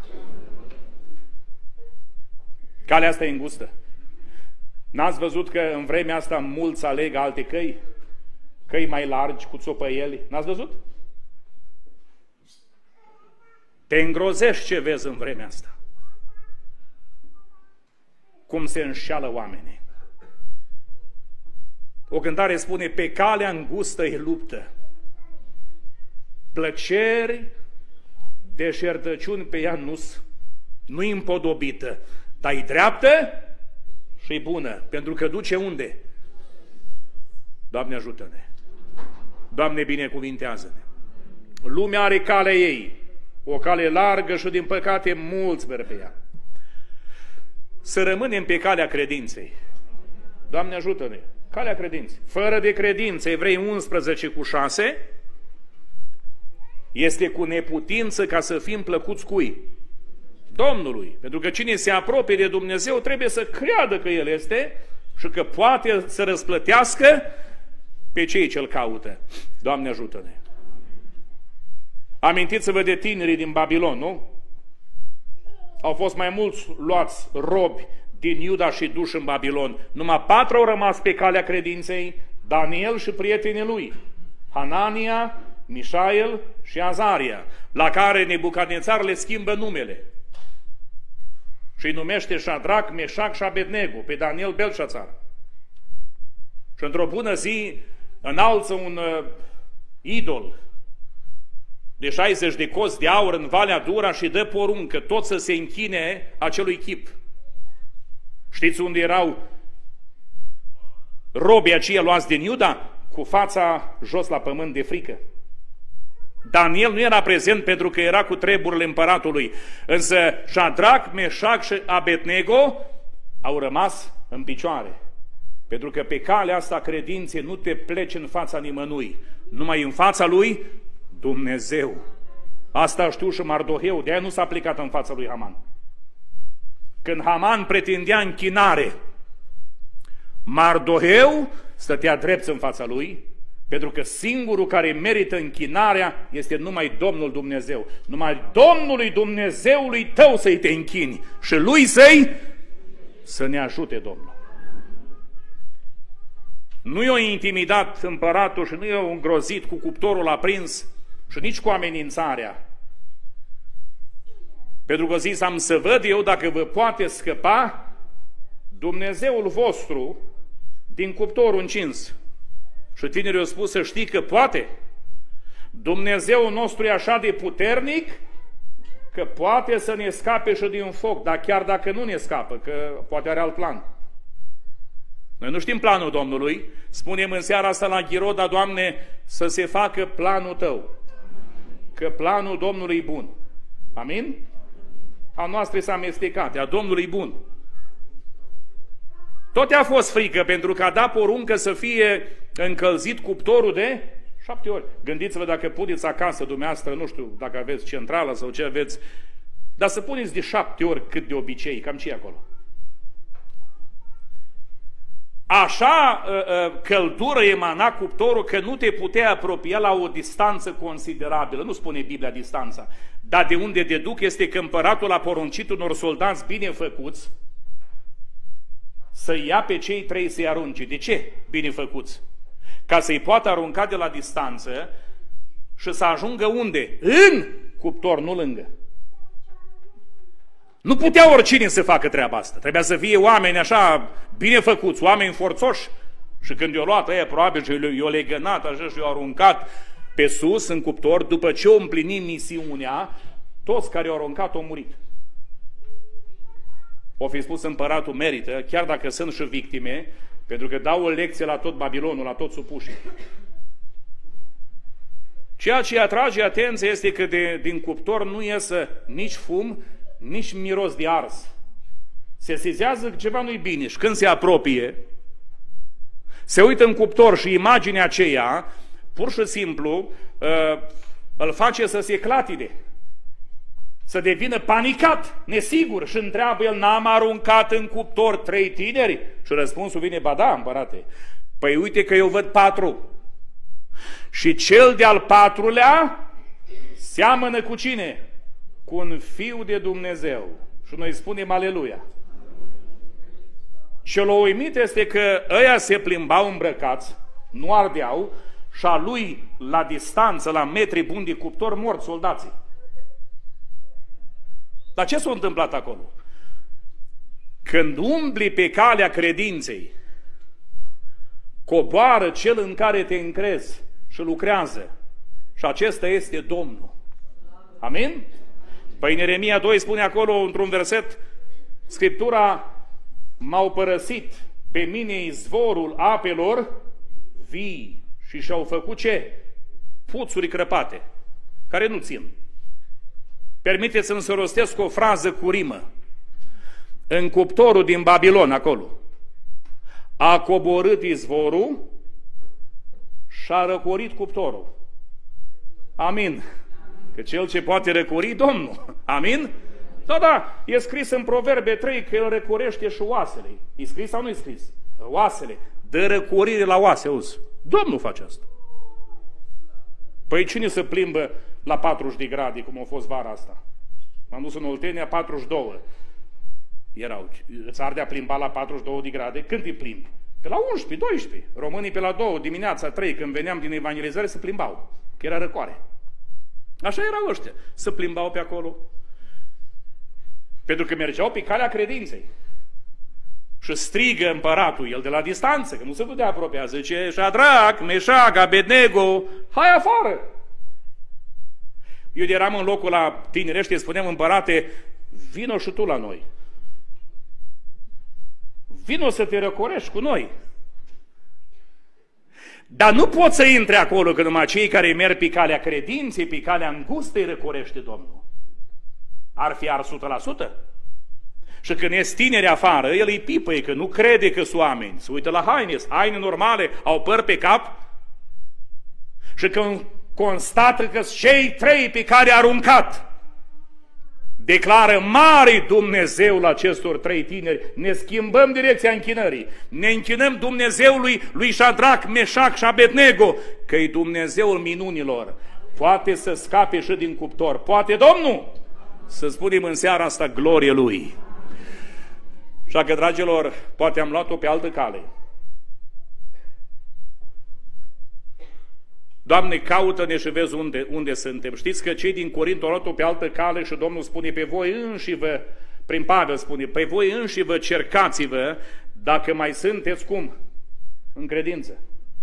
Speaker 1: Calea asta e îngustă. N-ați văzut că în vremea asta mulți aleg alte căi? Căi mai largi, cu țopăieli? N-ați văzut? Te îngrozești ce vezi în vremea asta. Cum se înșeală oamenii. O cântare spune: pe calea îngustă e luptă. Plăceri, deșertăciuni pe ea nu-i împodobită, dar e dreaptă și e bună, pentru că duce unde? Doamne, ajută-ne! Doamne, binecuvintează-ne! Lumea are calea ei, o cale largă și din păcate mulți merg pe ea. Să rămânem pe calea credinței. Doamne, ajută-ne! Calea credinței. Fără de credință, Evrei 11:6, este cu neputință ca să fim plăcuți cui? Domnului. Pentru că cine se apropie de Dumnezeu trebuie să creadă că El este și că poate să răsplătească pe cei ce-L caută. Doamne, ajută-ne! Amintiți-vă de tinerii din Babilon, nu? Au fost mai mulți luați robi din Iuda și duși în Babilon. Numai 4 au rămas pe calea credinței: Daniel și prietenii lui, Hanania, Mișael și Azaria, la care Nebucadnețar le schimbă numele. Și îi numește Șadrac, Meșac și Abednego, pe Daniel Belșațar. Și într-o bună zi înalță un idol de 60 de cozi de aur în Valea Dura și dă poruncă tot să se închine acelui chip. Știți unde erau robii aceia luați din Iuda? Cu fața jos la pământ de frică. Daniel nu era prezent pentru că era cu treburile împăratului, însă Șadrac, Meșac și Abednego au rămas în picioare. Pentru că pe calea asta credinței nu te pleci în fața nimănui, numai în fața lui Dumnezeu. Asta știu și Mardoheu, de aia nu s-a aplicat în fața lui Haman. Când Haman pretindea închinare, Mardoheu stătea drept în fața lui, Pentru că singurul care merită închinarea este numai Domnul Dumnezeu. Numai Domnului Dumnezeului tău să-i te închini și Lui să ne ajute Domnul. Nu i-a intimidat împăratul și nu i-a îngrozit cu cuptorul aprins și nici cu amenințarea. Pentru că zis, am să văd eu dacă vă poate scăpa Dumnezeul vostru din cuptorul încins. Și tinerii au spus, să știi că poate. Dumnezeul nostru e așa de puternic că poate să ne scape și din foc, dar chiar dacă nu ne scapă, că poate are alt plan. Noi nu știm planul Domnului, spunem în seara asta la Ghiroda, Doamne, să se facă planul Tău, că planul Domnului e bun. Amin? A noastră s-a amestecat, a Domnului e bun. Tot a fost frică pentru că a dat poruncă să fie încălzit cuptorul de 7 ori. Gândiți-vă dacă puneți acasă dumneavoastră, nu știu dacă aveți centrală sau ce aveți, dar să puneți de 7 ori cât de obicei, cam ce e acolo. Așa căldură emana cuptorul că nu te puteai apropia la o distanță considerabilă. Nu spune Biblia distanța. Dar de unde deduc este că împăratul a poruncit unor soldați bine făcuți să ia pe cei 3 să-i arunce. De ce bine făcuți? Ca să-i poată arunca de la distanță și să ajungă unde? În cuptor, nu lângă. Nu putea oricine să facă treaba asta. Trebuia să fie oameni așa bine făcuți, oameni forțoși. Și când i-au luat ăia, probabil și i-au legănat așa și i-au aruncat pe sus, în cuptor, după ce au împlinit misiunea, toți care i-au aruncat au murit. O fi spus împăratul merită, chiar dacă sunt și victime, pentru că dau o lecție la tot Babilonul, la toți supușii. Ceea ce atrage atenția este că din cuptor nu iesă nici fum, nici miros de ars. Se sesizează că ceva nu-i bine și când se apropie, se uită în cuptor și imaginea aceea, pur și simplu, îl face să se clatide, să devină panicat, nesigur și întreabă el, n-am aruncat în cuptor 3 tineri? Și răspunsul vine, ba da, împărate, păi uite că eu văd 4. Și cel de-al 4-lea seamănă cu cine? Cu un fiu de Dumnezeu. Și noi spunem aleluia. Ce l-a uimit este că ăia se plimbau îmbrăcați, nu ardeau, și a lui, la distanță, la metri buni de cuptor, mort soldații. Dar ce s-a întâmplat acolo? Când umbli pe calea credinței, coboară cel în care te încrezi și lucrează. Și acesta este Domnul. Amin? Păi în Ieremia 2 spune acolo, într-un verset, Scriptura, m-au părăsit pe mine izvorul apelor vii și și-au făcut ce? Puțuri crăpate, care nu țin. Permiteți-mi să rostesc o frază cu rimă. În cuptorul din Babilon, acolo, a coborât izvorul și a răcorit cuptorul. Amin. Că cel ce poate răcori, Domnul. Amin? Da, da, e scris în Proverbe 3 că el răcorește și oasele. E scris sau nu e scris? Oasele. Dă răcorire la oase, auzi. Domnul face asta. Păi cine se plimbă la 40 de grade, cum a fost vara asta? M-am dus în Oltenia, 42. Erau. Îți ardea plimba la 42 de grade? Când te plimbi? Pe la 11, 12. Românii pe la 2, dimineața 3, când veneam din evangelizare, se plimbau. Că era răcoare. Așa erau ăștia. Se plimbau pe acolo. Pentru că mergeau pe calea credinței. Și strigă împăratul, el de la distanță, că nu se putea apropia. Zice, Șadrac, Meșac, Abednego, hai afară! Eu eram în locul la tinerește, spuneam, împărate, vino și tu la noi. Vino să te răcorești cu noi. Dar nu poți să intri acolo, că numai cei care merg pe calea credinței, pe calea îngustă, îi răcorește Domnul. Ar fi ars 100%. Și când ies tineri afară, el îi pipăie, că nu crede că sunt oameni. Se uită la haine normale, au păr pe cap. Și când constată că cei 3 pe care a aruncat, declară mare Dumnezeul acestor trei tineri. Ne schimbăm direcția închinării. Ne închinăm Dumnezeului lui Șadrac, Meșac și Abednego, că e Dumnezeul minunilor. Poate să scape și din cuptor. Poate Domnul să spunem în seara asta glorie Lui. Așa că, dragilor, poate am luat-o pe altă cale. Doamne, caută-ne și vezi unde suntem. Știți că cei din Corint au luat-o pe altă cale și Domnul spune pe voi înșivă, prin Pavel spune, pe voi înșivă cercați-vă dacă mai sunteți cum? În credință.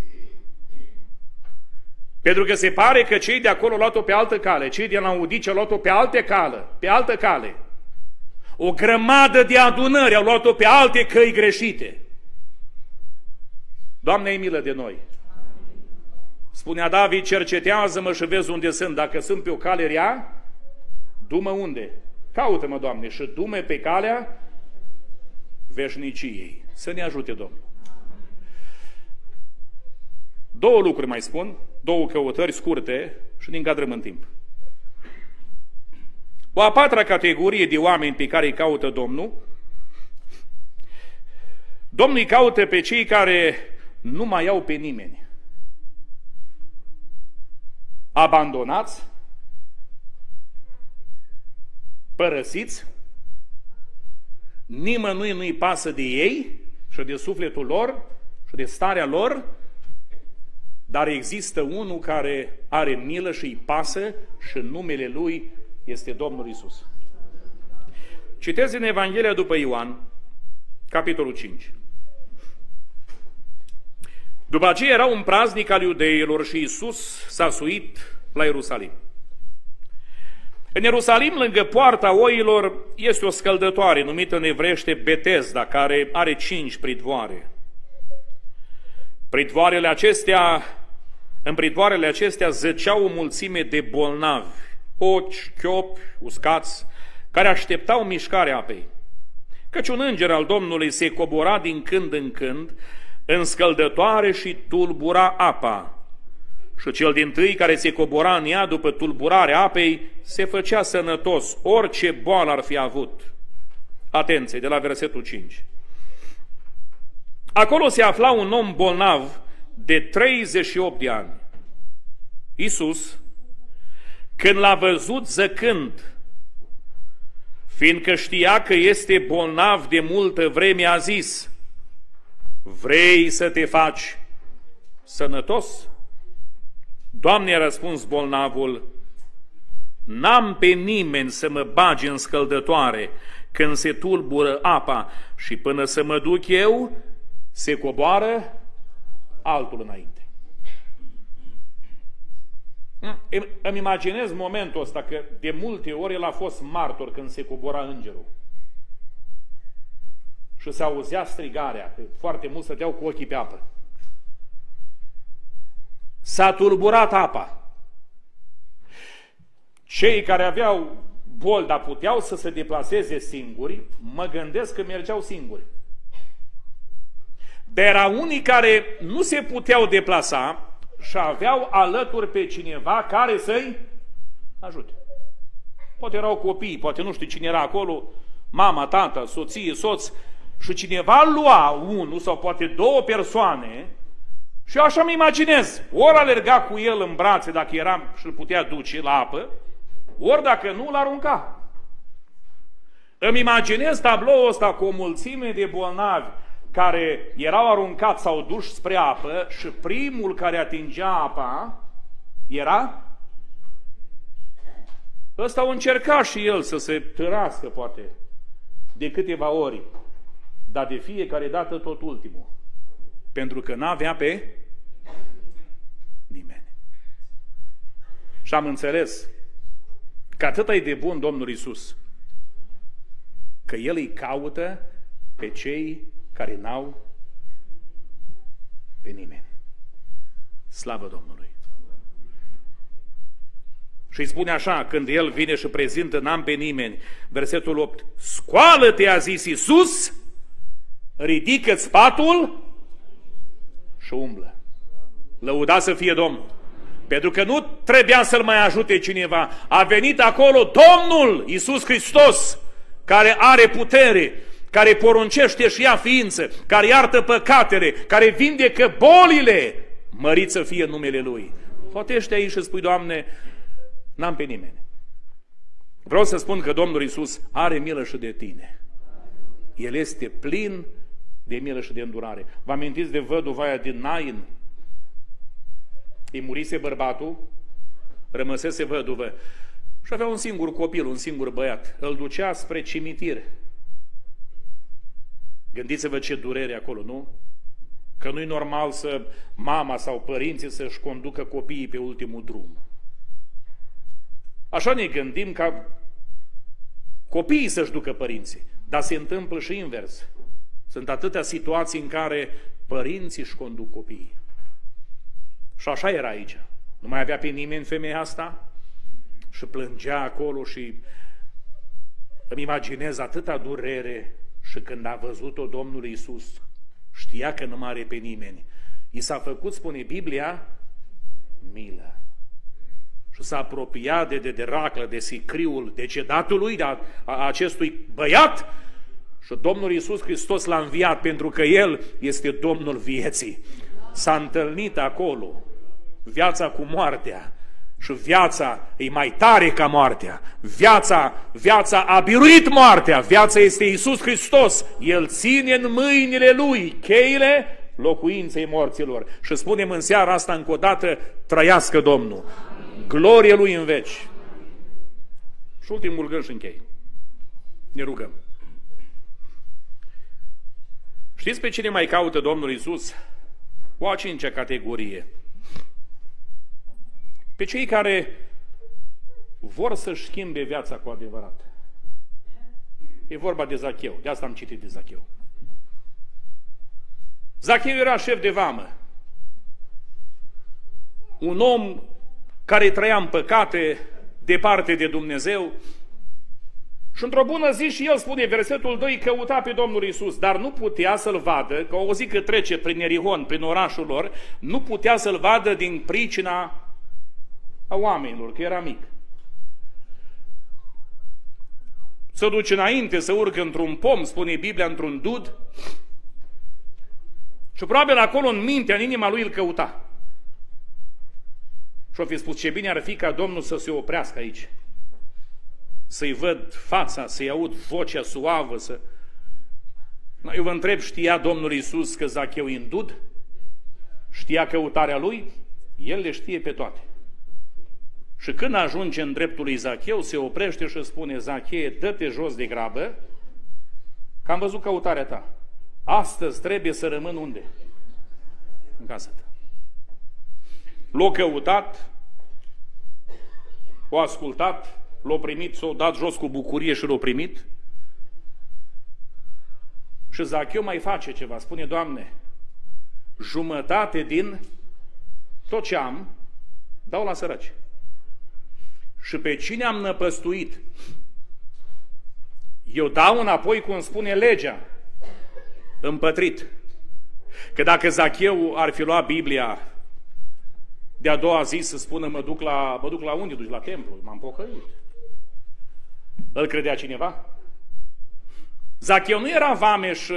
Speaker 1: Pentru că se pare că cei de acolo au luat-o pe altă cale, cei din Laodice au luat-o pe altă cale. O grămadă de adunări au luat-o pe alte căi greșite. Doamne, ai milă de noi! Spunea David, cercetează-mă și vezi unde sunt. Dacă sunt pe o cale rea, du-mă unde? Caută-mă, Doamne, și du-mă pe calea veșniciei. Să ne ajute Domnul. Două lucruri mai spun, două căutări scurte și ne încadrăm în timp. O a patra categorie de oameni pe care îi caută Domnul, Domnul îi caută pe cei care nu mai au pe nimeni. Abandonați, părăsiți, nimănui nu-i pasă de ei și de sufletul lor și de starea lor, dar există unul care are milă și îi pasă și numele Lui este Domnul Iisus. Citez în Evanghelia după Ioan, capitolul 5. După aceea era un praznic al iudeilor și Iisus s-a suit la Ierusalim. În Ierusalim, lângă poarta oilor, este o scăldătoare numită în evrește Betesda, care are 5 pridvoare. În pridvoarele acestea zăceau o mulțime de bolnavi, ochi, chiopi, uscați, care așteptau mișcarea apei. Căci un înger al Domnului se cobora din când în când în scăldătoare și tulbura apa. Și cel dintâi care se cobora în ea după tulburarea apei se făcea sănătos, orice boală ar fi avut. Atenție, de la versetul 5. Acolo se afla un om bolnav de 38 de ani. Iisus, când l-a văzut zăcând, fiindcă știa că este bolnav de multă vreme, a zis: vrei să te faci sănătos? Doamne, a răspuns bolnavul, n-am pe nimeni să mă bage în scăldătoare când se tulbură apa și până să mă duc eu, se coboară altul înainte. Îmi imaginez momentul ăsta, că de multe ori el a fost martor când se cobora îngerul. Și se auzea strigarea, că foarte mulți stăteau cu ochii pe apă. S-a tulburat apa. Cei care aveau boli, dar puteau să se deplaseze singuri, mă gândesc că mergeau singuri. Dar erau unii care nu se puteau deplasa și aveau alături pe cineva care să-i ajute. Poate erau copii, poate nu știu cine era acolo, mama, tata, soție, soț, și cineva lua unul sau poate două persoane și eu așa mă imaginez, ori alerga cu el în brațe dacă era și îl putea duce la apă, ori dacă nu, l-arunca. Îmi imaginez tabloul ăsta cu o mulțime de bolnavi care erau aruncați sau duși spre apă și primul care atingea apa era ăsta. O încerca și el să se târască poate de câteva ori, dar de fiecare dată tot ultimul, pentru că n-avea pe nimeni. Și am înțeles că atât e de bun Domnul Iisus, că El îi caută pe cei care n-au pe nimeni. Slavă Domnului! Și îi spune așa, când El vine și prezintă: n-am pe nimeni, versetul 8, scoală-te, a zis Iisus, ridică-ți patul și umblă. Lăudați să fie Domnul! Pentru că nu trebuia să-l mai ajute cineva. A venit acolo Domnul Iisus Hristos, care are putere, care poruncește și ia ființă, care iartă păcatele, care vindecă bolile. Mărit să fie numele Lui. Poate ești aici și spui, Doamne, n-am pe nimeni. Vreau să spun că Domnul Iisus are milă și de tine. El este plin de milă și de îndurare. Vă amintiți de văduva aia din Nain? Îi murise bărbatul, rămăsese văduvă și avea un singur copil, un singur băiat. Îl ducea spre cimitir. Gândiți-vă ce durere acolo, nu? Că nu-i normal să mama sau părinții să-și conducă copiii pe ultimul drum. Așa ne gândim ca copiii să-și ducă părinții, dar se întâmplă și invers. Sunt atâtea situații în care părinții își conduc copiii. Și așa era aici. Nu mai avea pe nimeni femeia asta și plângea acolo și îmi imaginez atâta durere și când a văzut-o Domnul Iisus, știa că nu mai are pe nimeni. I s-a făcut, spune Biblia, milă. Și s-a apropiat de raclă, de sicriul decedatului, de acestui băiat și Domnul Iisus Hristos l-a înviat pentru că El este Domnul vieții. S-a întâlnit acolo viața cu moartea și viața e mai tare ca moartea. Viața a biruit moartea. Viața este Iisus Hristos. El ține în mâinile Lui cheile locuinței morților. Și spunem în seara asta încă o dată, trăiască Domnul. Glorie Lui în veci. Și ultimul gând și închei. Ne rugăm. Știți pe cine mai caută Domnul Iisus? O a cincea categorie. Pe cei care vor să-și schimbe viața cu adevărat. E vorba de Zacheu. De asta am citit de Zacheu. Zacheu era șef de vamă. Un om care trăia în păcate, departe de Dumnezeu. Și într-o bună zi și el spune, versetul 2, căuta pe Domnul Iisus, dar nu putea să-L vadă, că o zi că trece prin Ierihon, prin orașul lor, nu putea să-L vadă din pricina a oamenilor, că era mic. Se duce înainte, să urcă într-un pom, spune Biblia, într-un dud, și probabil acolo în mintea, în inima lui îl căuta. Și-o fi spus, ce bine ar fi ca Domnul să se oprească aici. Să-i văd fața, să-i aud vocea suavă, să... Eu vă întreb, știa Domnul Iisus că Zacheu e în dud? Știa căutarea lui? El le știe pe toate. Și când ajunge în dreptul lui Zacheu, se oprește și spune, Zacheu, dă-te jos de grabă, că am văzut căutarea ta. Astăzi trebuie să rămân unde? În casa ta. L-a căutat, o ascultat, l-a primit, s-a dat jos cu bucurie și l-a primit. Și Zacheu mai face ceva. Spune, Doamne, jumătate din tot ce am, dau la săraci. Și pe cine am năpăstuit, eu dau înapoi, cum spune legea, împătrit. Că dacă Zacheu ar fi luat Biblia de-a doua zi să spună, mă duc la unde duci? La templu, m-am pocăit. Îl credea cineva? Zacheu nu era vameș,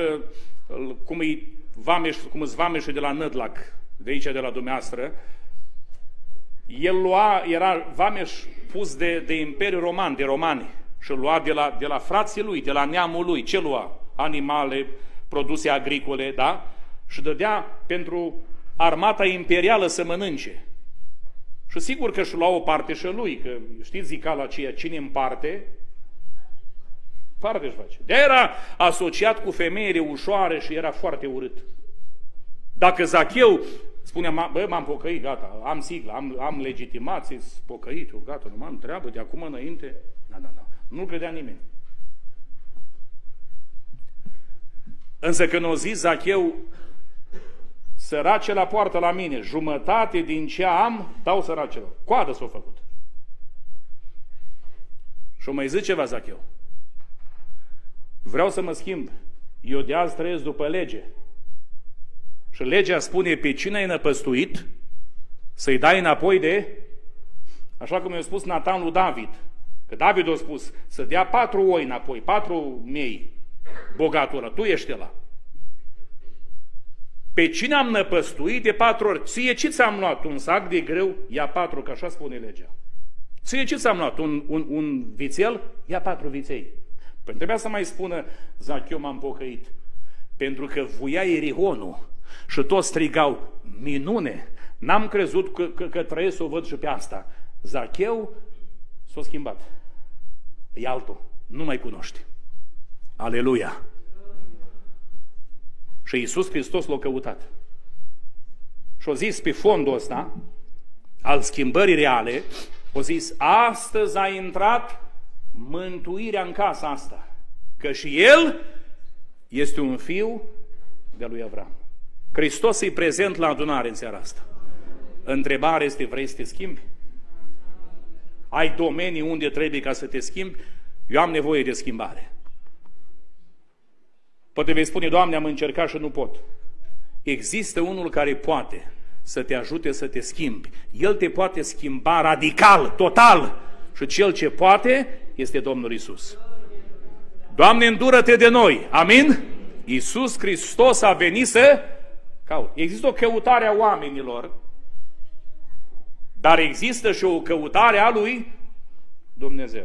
Speaker 1: cum îți vameșul de la Nădlac, de aici, de la dumneavoastră. El era vameș pus de Imperiul Roman, de romani, și lua de la frații lui, de la neamul lui. Ce lua? Animale, produse agricole, da? Și dădea pentru armata imperială să mănânce. Și sigur că își lua o parte și lui, că știți zicala aceea, cine împarte, parte își face. De era asociat cu femeile ușoare și era foarte urât. Dacă Zacheu spunea, bă, m-am pocăit, gata, am sigla, am legitimație, pocăit, eu, gata, nu m-am treabă, de acum înainte, nu credea nimeni. Însă când o zi Zacheu, sărace la poartă la mine, jumătate din ce am, dau săracelor. Coadă s-a făcut. Și o mai zice ceva Zacheu. Vreau să mă schimb. Eu de azi trăiesc după lege. Și legea spune, pe cine ai năpăstuit, Să-i dai înapoi de, așa cum i-a spus Natan lui David, că David a spus să dea 4 oi înapoi, 4 miei, bogatură, tu ești ăla. Pe cine am năpăstuit de 4 ori? Ție ce ți-am luat? Un sac de grâu? Ia 4, că așa spune legea. Ție ce ți-am luat? Un vițel? Ia 4 viței. Păi trebuia să mai spună, Zacheu, m-am pocăit. Pentru că vuia Ierihonul și toți strigau, minune, n-am crezut că trăiesc să o văd și pe asta. Zacheu s-a schimbat. E altul, nu mai cunoști. Aleluia! Și Iisus Hristos l-a căutat. Și a zis pe fondul ăsta, al schimbării reale, a zis, astăzi a intrat mântuirea în casa asta, că și el este un fiu de lui Avram. Hristos e prezent la adunare în seara asta. Întrebarea este, vrei să te schimbi? Ai domenii unde trebuie ca să te schimbi? Eu am nevoie de schimbare. Poate vei spune, Doamne, am încercat și nu pot. Există unul care poate să te ajute să te schimbi. El te poate schimba radical, total. Și cel ce poate este Domnul Iisus. Doamne, îndură-te de noi. Amin? Iisus Hristos a venit să caute. Există o căutare a oamenilor, dar există și o căutare a lui Dumnezeu.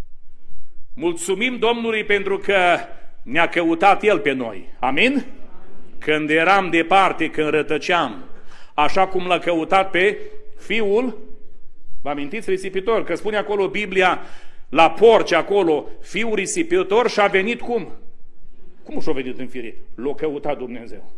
Speaker 1: Mulțumim Domnului pentru că ne-a căutat El pe noi. Amin? Când eram departe, când rătăceam, așa cum l-a căutat pe fiul, vă amintiți, risipitor, că spune acolo Biblia, la porci acolo, fiul risipitor și-a venit cum? Cum și-a venit înfirit? L-a căutat Dumnezeu.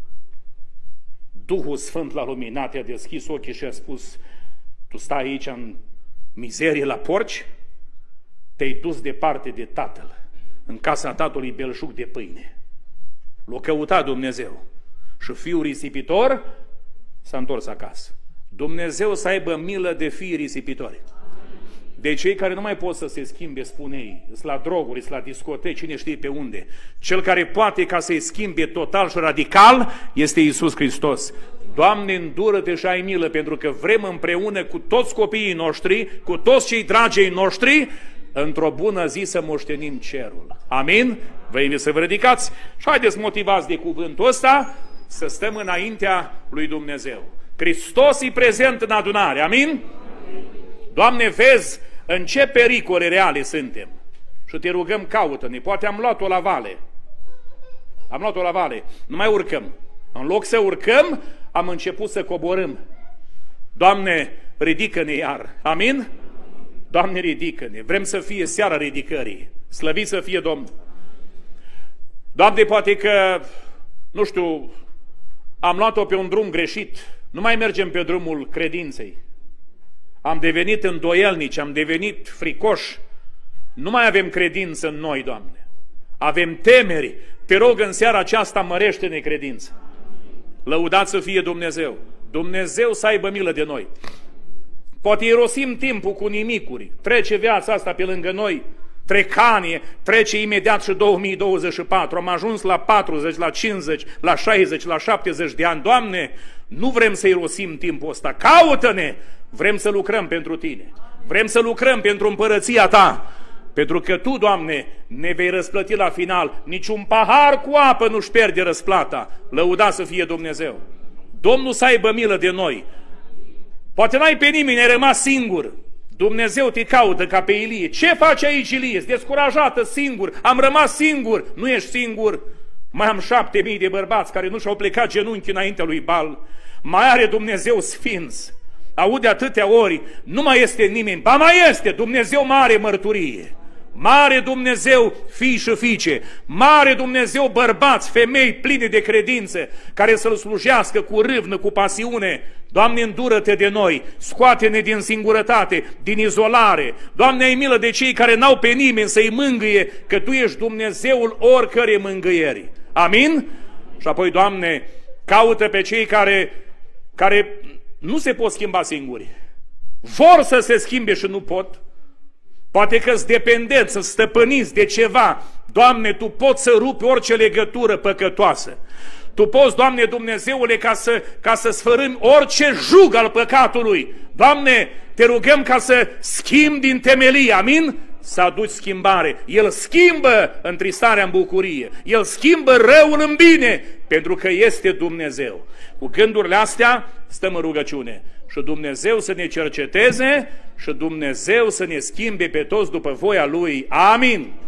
Speaker 1: Duhul Sfânt l-a luminat, i-a deschis ochii și a spus, tu stai aici în mizerie la porci? Te-ai dus departe de Tatăl, în casa tatălui belșug de pâine. L-a căutat Dumnezeu. Și fiul risipitor s-a întors acasă. Dumnezeu să aibă milă de fii risipitori. De cei care nu mai pot să se schimbe, spune ei, sunt la droguri, sunt la discoteci, cine știe pe unde. Cel care poate ca să-i schimbe total și radical este Iisus Hristos. Doamne, îndură-te și ai milă, pentru că vrem împreună cu toți copiii noștri, cu toți cei dragi ai noștri, într-o bună zi să moștenim cerul. Amin? Vă invit să vă ridicați și haideți motivați de cuvântul ăsta să stăm înaintea lui Dumnezeu. Hristos e prezent în adunare. Amin? Doamne, vezi în ce pericole reale suntem. Și te rugăm, caută-ne. Poate am luat-o la vale. Am luat-o la vale. Nu mai urcăm. În loc să urcăm, am început să coborâm. Doamne, ridică-ne iar. Amin? Doamne, ridică-ne. Vrem să fie seara ridicării. Slăvit să fie Domnul. Doamne, poate că, nu știu, am luat-o pe un drum greșit. Nu mai mergem pe drumul credinței. Am devenit îndoielnici, am devenit fricoși. Nu mai avem credință în noi, Doamne. Avem temeri. Te rog, în seara aceasta, mărește-ne credința. Lăudat să fie Dumnezeu. Dumnezeu să aibă milă de noi. Poate irosim timpul cu nimicuri. Trece viața asta pe lângă noi. Trecanie, trece imediat și 2024. Am ajuns la 40, la 50, la 60, la 70 de ani. Doamne, nu vrem să irosim timpul ăsta. Caută-ne! Vrem să lucrăm pentru Tine. Vrem să lucrăm pentru împărăția Ta. Pentru că Tu, Doamne, ne vei răsplăti la final. Niciun pahar cu apă nu-și pierde răsplata. Lăudat să fie Dumnezeu. Domnul să aibă milă de noi. Poate n-ai pe nimeni, ai rămas singur. Dumnezeu te caută ca pe Ilie. Ce faci aici, Ilie? Ești descurajată, singur. Am rămas singur. Nu ești singur. Mai am 7.000 de bărbați care nu și-au plecat genunchi înaintea lui Bal. Mai are Dumnezeu sfinți. Aude atâtea ori, nu mai este nimeni. Ba mai este, Dumnezeu mare mărturie. Mare Dumnezeu fii și fiice. Mare Dumnezeu bărbați, femei pline de credință, care să-L slujească cu râvnă, cu pasiune. Doamne, îndură-te de noi, scoate-ne din singurătate, din izolare. Doamne, ai milă de cei care n-au pe nimeni să-i mângâie, că Tu ești Dumnezeul oricărei mângâieri. Amin? Și apoi, Doamne, caută pe cei care nu se pot schimba singuri. Vor să se schimbe și nu pot. Poate că-s dependenți, să stăpâniți de ceva. Doamne, Tu poți să rupi orice legătură păcătoasă. Tu poți, Doamne Dumnezeule, ca să sfărâmi orice jug al păcatului. Doamne, te rugăm ca să schimbi din temelie, amin? Să aduci schimbare. El schimbă întristarea în bucurie. El schimbă răul în bine, pentru că este Dumnezeu. Cu gândurile astea stăm în rugăciune. Și Dumnezeu să ne cerceteze și Dumnezeu să ne schimbe pe toți după voia Lui. Amin.